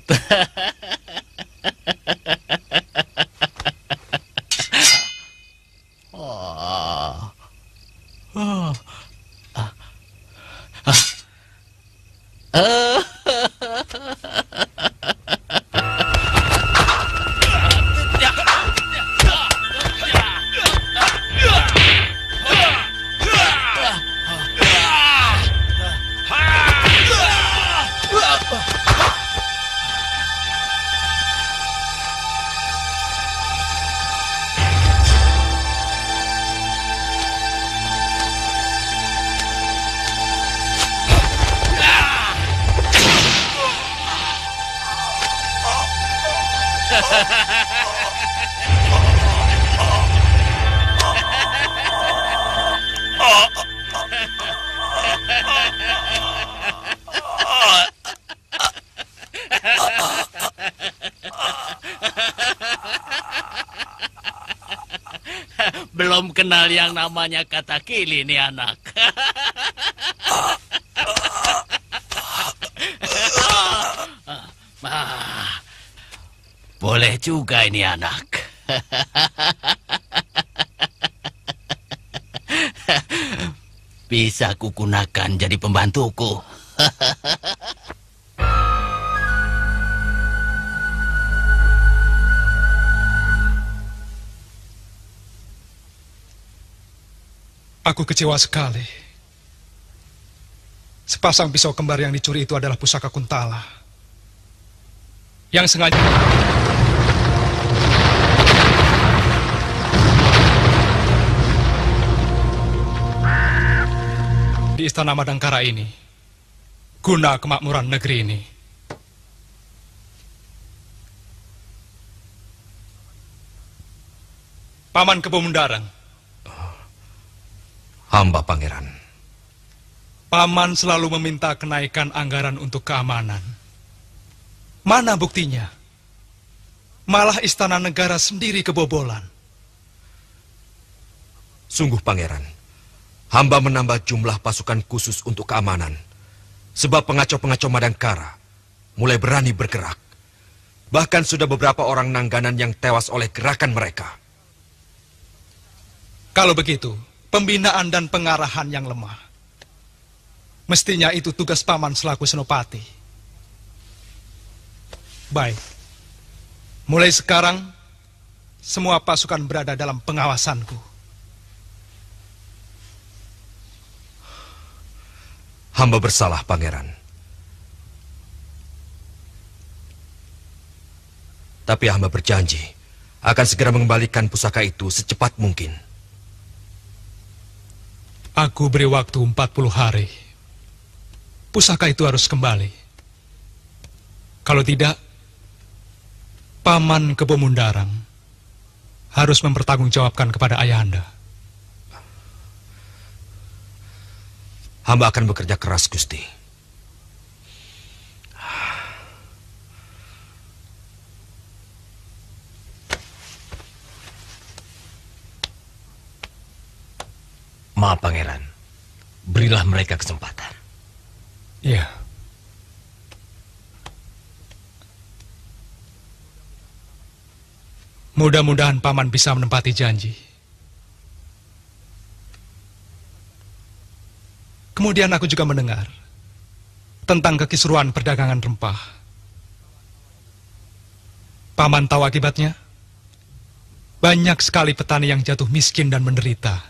belum kenal yang namanya kata kili nih anak. Boleh juga ini anak. Bisa kugunakan jadi pembantuku. Aku kecewa sekali. Sepasang pisau kembar yang dicuri itu adalah pusaka Kuntala. Yang sengaja... di Istana Madangkara ini, guna kemakmuran negeri ini. Paman Kebo Mundarang. Hamba pangeran. Paman selalu meminta kenaikan anggaran untuk keamanan. Mana buktinya? Malah istana negara sendiri kebobolan. Sungguh pangeran, hamba menambah jumlah pasukan khusus untuk keamanan. Sebab pengacau-pengacau Madangkara mulai berani bergerak. Bahkan sudah beberapa orang Nangganan yang tewas oleh gerakan mereka. Kalau begitu, pembinaan dan pengarahan yang lemah. Mestinya itu tugas paman selaku senopati. Baik. Mulai sekarang, semua pasukan berada dalam pengawasanku. Hamba bersalah, pangeran. Tapi hamba berjanji akan segera mengembalikan pusaka itu secepat mungkin. Aku beri waktu 40 hari. Pusaka itu harus kembali. Kalau tidak, Paman Kebo Mundarang harus mempertanggungjawabkan kepada ayahanda. Hamba akan bekerja keras, Gusti. Maaf, pangeran. Berilah mereka kesempatan. Iya. Mudah-mudahan paman bisa menepati janji. Kemudian aku juga mendengar tentang kekisruan perdagangan rempah. Paman tahu akibatnya? Banyak sekali petani yang jatuh miskin dan menderita.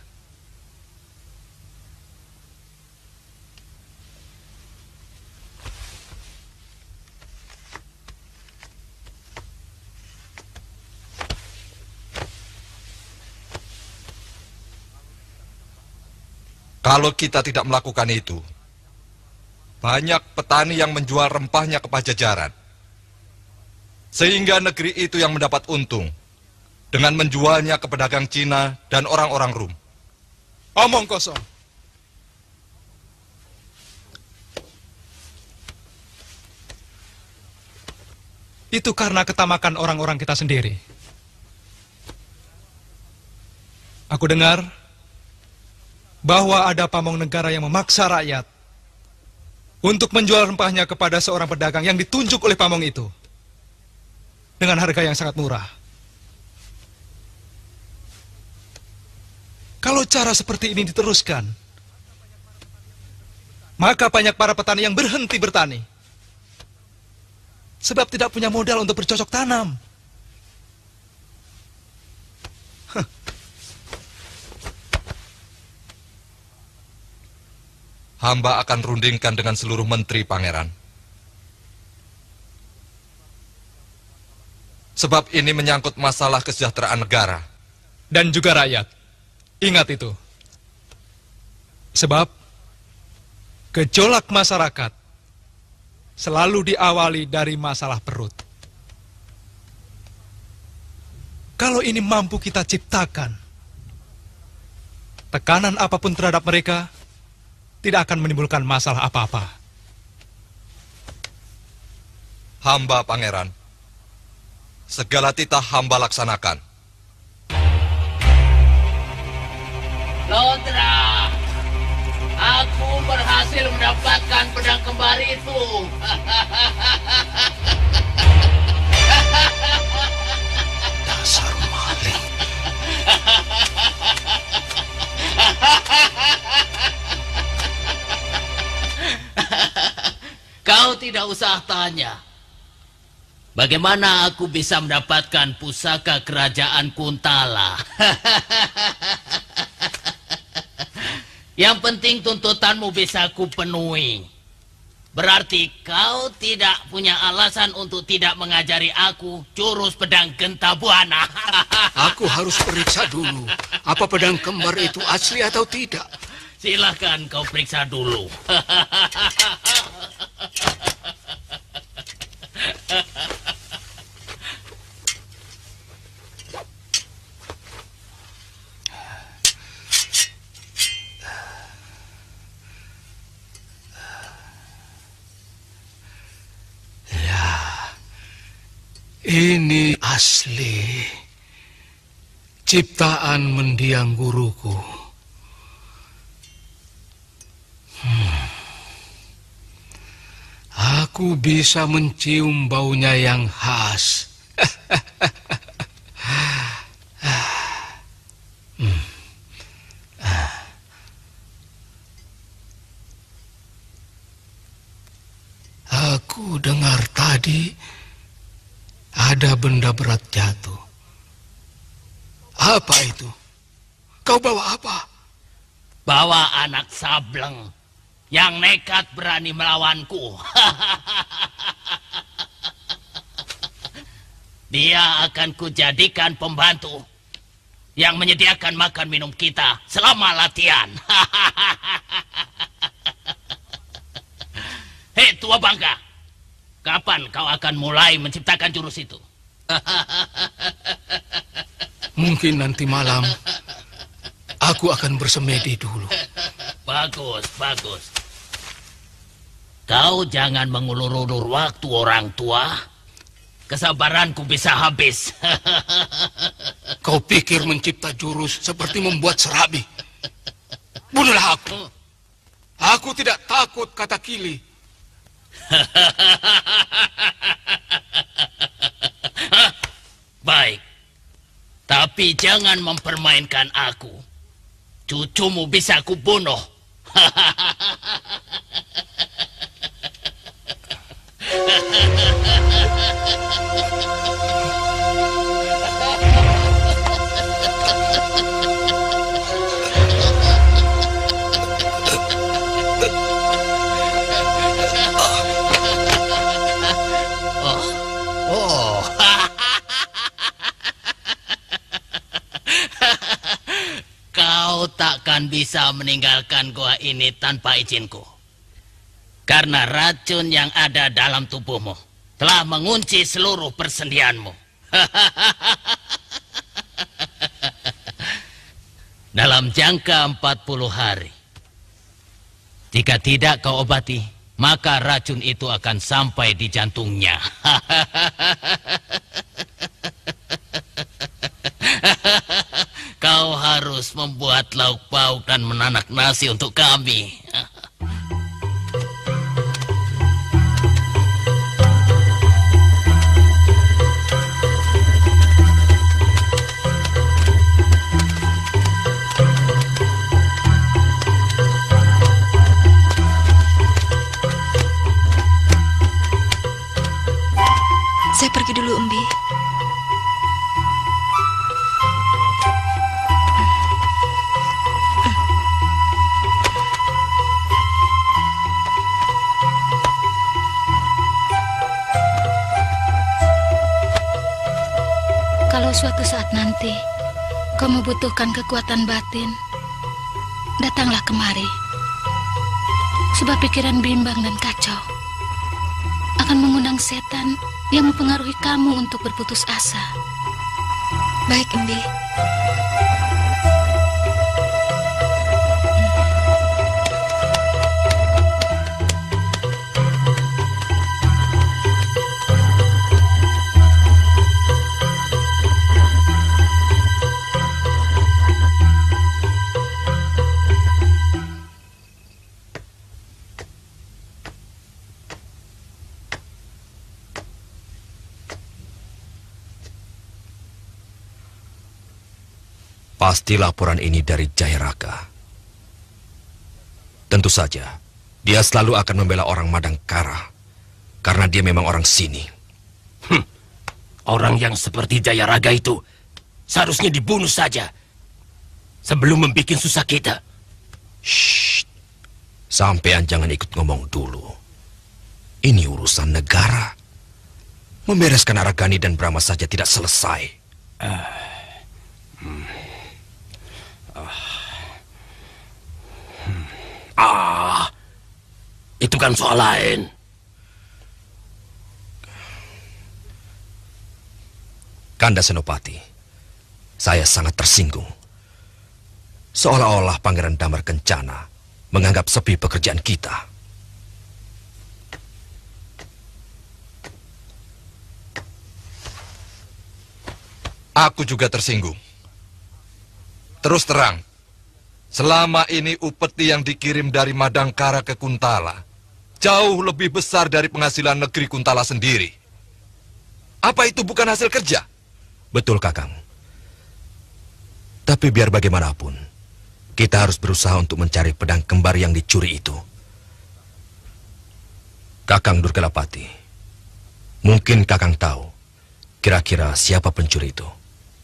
Kalau kita tidak melakukan itu, banyak petani yang menjual rempahnya ke Pajajaran. Sehingga negeri itu yang mendapat untung dengan menjualnya ke pedagang Cina dan orang-orang Rum. Omong kosong. Itu karena ketamakan orang-orang kita sendiri. Aku dengar bahwa ada pamong negara yang memaksa rakyat untuk menjual rempahnya kepada seorang pedagang yang ditunjuk oleh pamong itu dengan harga yang sangat murah. Kalau cara seperti ini diteruskan, maka banyak para petani yang berhenti bertani sebab tidak punya modal untuk bercocok tanam. Hamba akan rundingkan dengan seluruh menteri, pangeran. Sebab ini menyangkut masalah kesejahteraan negara. Dan juga rakyat. Ingat itu. Sebab gejolak masyarakat selalu diawali dari masalah perut. Kalau ini mampu kita ciptakan, tekanan apapun terhadap mereka tidak akan menimbulkan masalah apa-apa. Hamba, pangeran. Segala titah hamba laksanakan. Lodra, aku berhasil mendapatkan pedang kembar itu. Dasar maling. Kau tidak usah tanya. Bagaimana aku bisa mendapatkan pusaka kerajaan Kuntala? Yang penting tuntutanmu bisa kupenuhi. Berarti kau tidak punya alasan untuk tidak mengajari aku jurus pedang genta buana. Aku harus periksa dulu apa pedang kembar itu asli atau tidak. Silahkan kau periksa dulu. Ini asli ciptaan mendiang guruku. Aku bisa mencium baunya yang khas. Aku dengar tadi ada benda berat jatuh. Apa itu? Kau bawa apa? Bawa anak sableng yang nekat berani melawanku. Dia akan kujadikan pembantu yang menyediakan makan minum kita selama latihan. Hei tua bangka, kapan kau akan mulai menciptakan jurus itu? Mungkin nanti malam aku akan bersemedi dulu. Bagus, bagus. Kau jangan mengulur-ulur waktu orang tua. Kesabaranku bisa habis. Kau pikir mencipta jurus seperti membuat serabi? Bunuhlah aku. Aku tidak takut kata Kili. Baik. Tapi jangan mempermainkan aku. Cucumu bisa kubunuh. Kau takkan bisa meninggalkan gua ini tanpa izinku. Karena racun yang ada dalam tubuhmu telah mengunci seluruh persendianmu. Dalam jangka 40 hari. Jika tidak kau obati, maka racun itu akan sampai di jantungnya. Kau harus membuat lauk pauk dan menanak nasi untuk kami. Saya pergi dulu, Embi. Kalau suatu saat nanti kau membutuhkan kekuatan batin, datanglah kemari. Sebab pikiran bimbang dan kacau akan mengundang setan yang mempengaruhi kamu untuk berputus asa. Baik, Embi. Pasti laporan ini dari Jayaraka. Tentu saja, dia selalu akan membela orang Madangkara, karena dia memang orang sini. Orang yang seperti Jayaraga itu seharusnya dibunuh saja sebelum membuat susah kita. Shh, sampean jangan ikut ngomong dulu. Ini urusan negara. Membereskan Aragani dan Brahma saja tidak selesai. Itu kan soal lain. Kanda Senopati, saya sangat tersinggung. Seolah-olah Pangeran Damar Kencana menganggap sepi pekerjaan kita. Aku juga tersinggung. Terus terang, selama ini upeti yang dikirim dari Madangkara ke Kuntala jauh lebih besar dari penghasilan negeri Kuntala sendiri. Apa itu bukan hasil kerja? Betul, Kakang. Tapi biar bagaimanapun, kita harus berusaha untuk mencari pedang kembar yang dicuri itu. Kakang Durgalapati, mungkin Kakang tahu kira-kira siapa pencuri itu.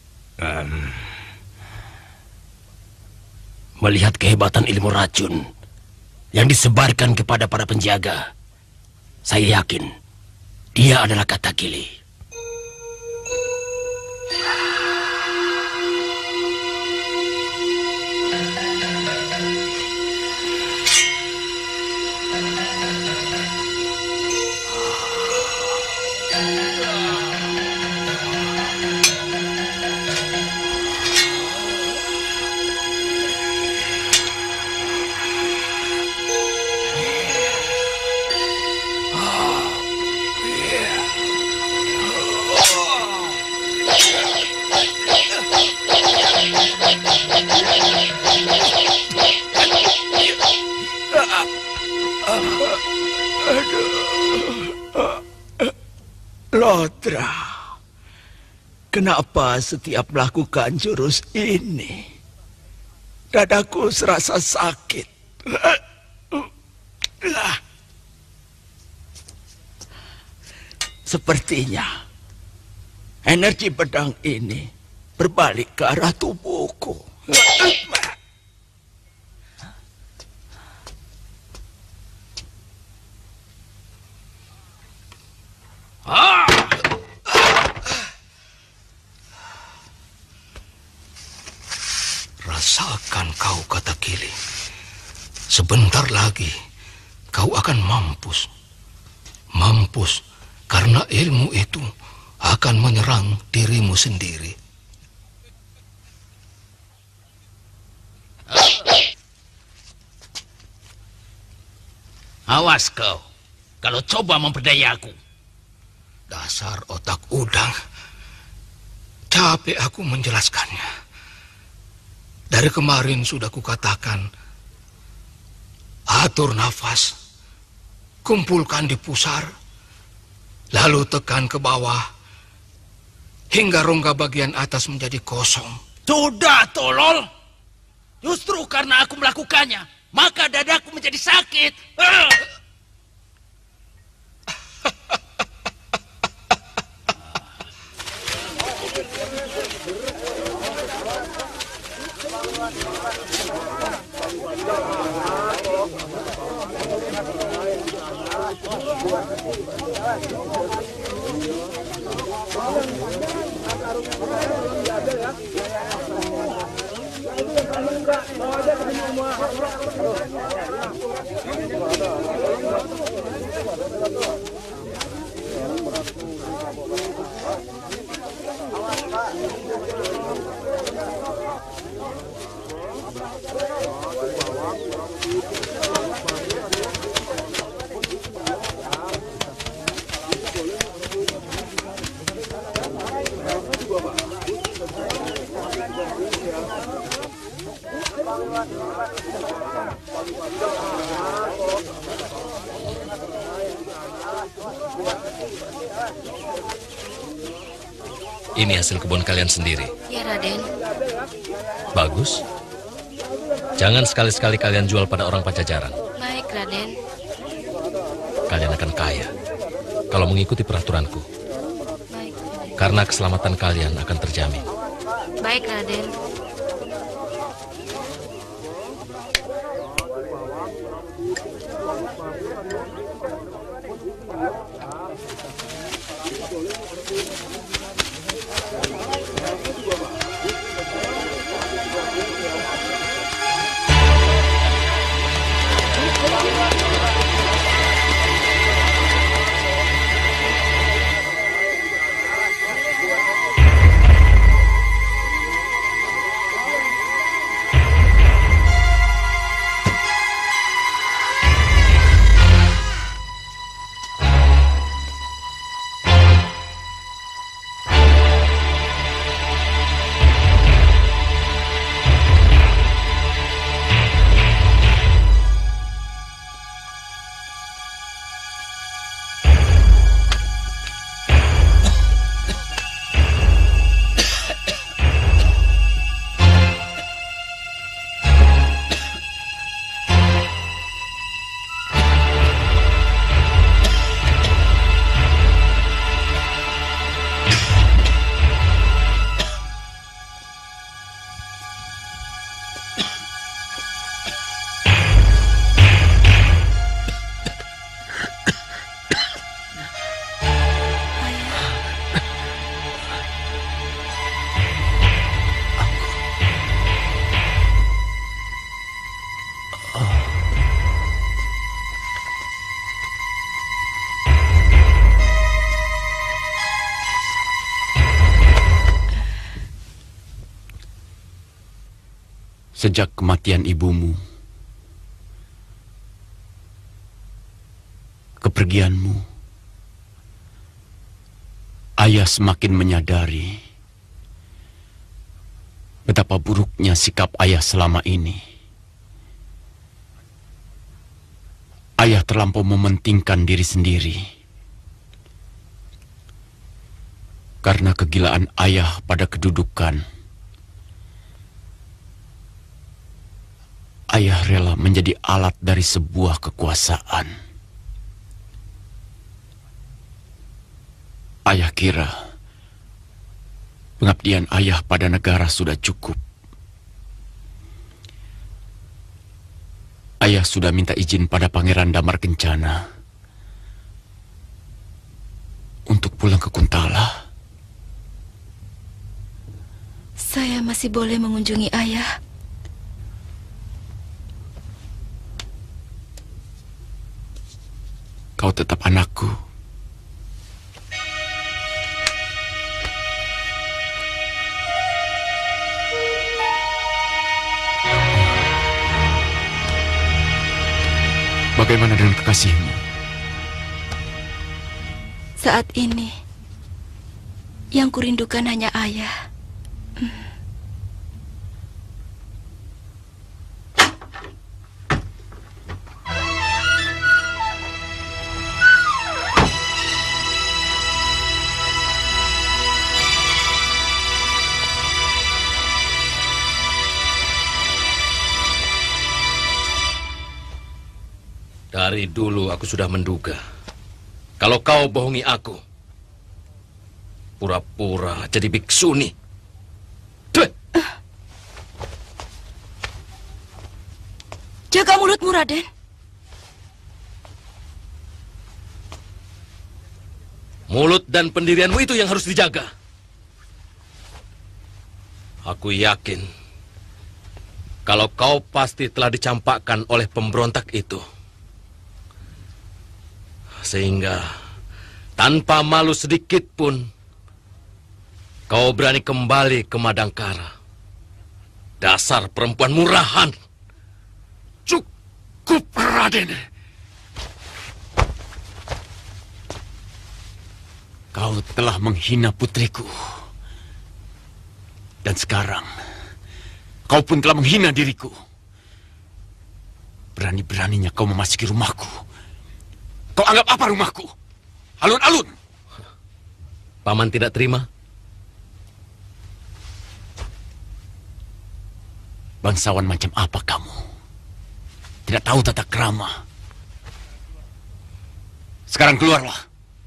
Melihat kehebatan ilmu racun yang disebarkan kepada para penjaga, saya yakin dia adalah Katakili. Lodra, kenapa setiap melakukan jurus ini, dadaku serasa sakit. Sepertinya energi pedang ini berbalik ke arah tubuhku. Rasakan kau, Katakili. Sebentar lagi kau akan mampus. Mampus karena ilmu itu akan menyerang dirimu sendiri. Awas kau, kalau coba memperdaya aku. Dasar otak udang. Capek aku menjelaskannya. Dari kemarin sudah kukatakan, atur nafas, kumpulkan di pusar, lalu tekan ke bawah, hingga rongga bagian atas menjadi kosong. Sudah, tolol. Justru karena aku melakukannya, maka dadaku menjadi sakit. Ini hasil kebun kalian sendiri. Ya, Raden. Bagus. Jangan sekali-sekali kalian jual pada orang Pajajaran. Baik, Raden. Kalian akan kaya kalau mengikuti peraturanku. Baik. Karena keselamatan kalian akan terjamin. Baik, Raden. Sejak kematian ibumu, kepergianmu, ayah semakin menyadari betapa buruknya sikap ayah selama ini. Ayah terlampau mementingkan diri sendiri. Karena kegilaan ayah pada kedudukan, ayah rela menjadi alat dari sebuah kekuasaan. Ayah kira pengabdian ayah pada negara sudah cukup. Ayah sudah minta izin pada Pangeran Damar Kencana untuk pulang ke Kuntala. Saya masih boleh mengunjungi ayah. Kau tetap anakku. Bagaimana dengan kekasihmu? Saat ini, yang kurindukan hanya ayah. Dari dulu aku sudah menduga kalau kau bohongi aku, pura-pura jadi biksuni. Jaga mulutmu, Raden. Mulut dan pendirianmu itu yang harus dijaga. Aku yakin kalau kau pasti telah dicampakkan oleh pemberontak itu. Sehingga tanpa malu sedikit pun kau berani kembali ke Madangkara. Dasar perempuan murahan. Cukup, Raden. Kau telah menghina putriku. Dan sekarang kau pun telah menghina diriku. Berani-beraninya kau memasuki rumahku. Kau anggap apa rumahku? Alun-alun. Paman tidak terima? Bangsawan macam apa kamu? Tidak tahu tata krama. Sekarang keluarlah.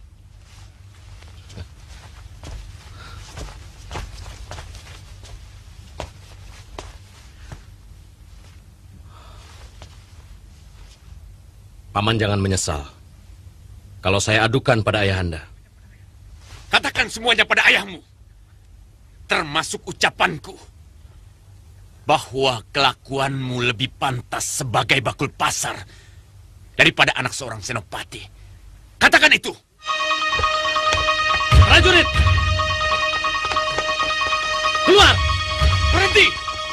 Paman jangan menyesal kalau saya adukan pada ayahanda. Katakan semuanya pada ayahmu, termasuk ucapanku, bahwa kelakuanmu lebih pantas sebagai bakul pasar daripada anak seorang senopati. Katakan itu. Prajurit, keluar! Berhenti!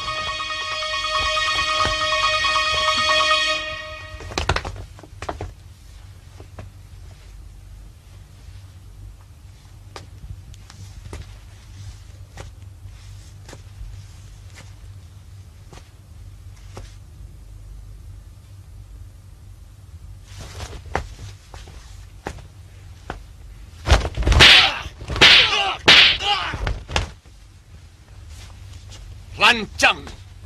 Lancang!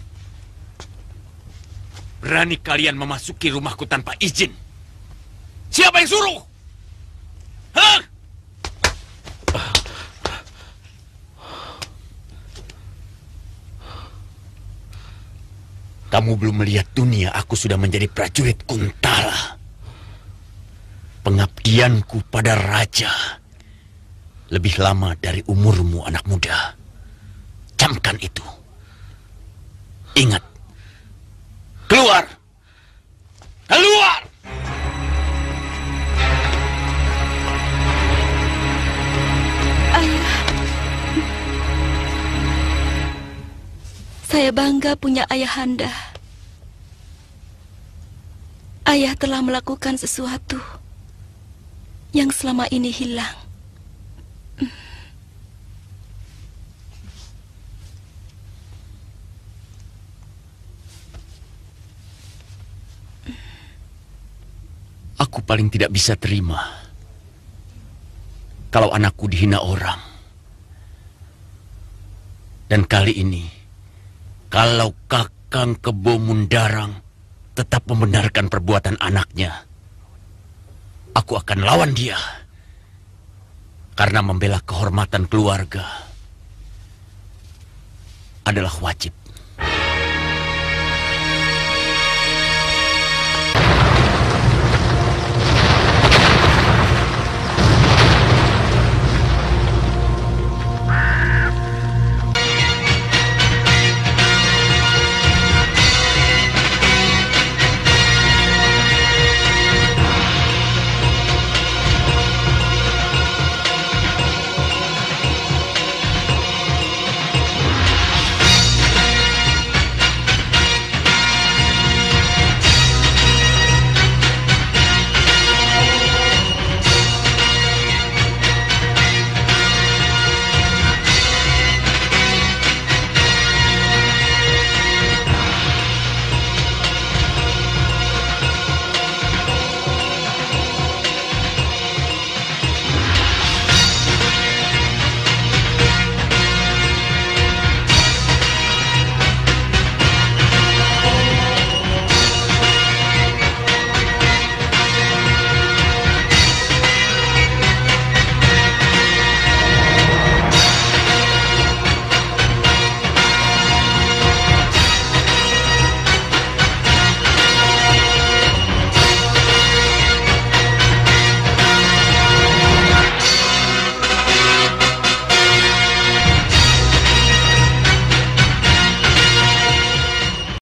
Berani kalian memasuki rumahku tanpa izin? Siapa yang suruh? Hah? Kamu belum melihat dunia, aku sudah menjadi prajurit Kuntala. Pengabdianku pada raja lebih lama dari umurmu, anak muda. Camkan itu. Ingat, keluar! Keluar! Ayah, saya bangga punya ayahanda. Ayah telah melakukan sesuatu yang selama ini hilang. Aku paling tidak bisa terima kalau anakku dihina orang. Dan kali ini, kalau Kakang Kebo Mundarang tetap membenarkan perbuatan anaknya, aku akan lawan dia. Karena membela kehormatan keluarga adalah wajib.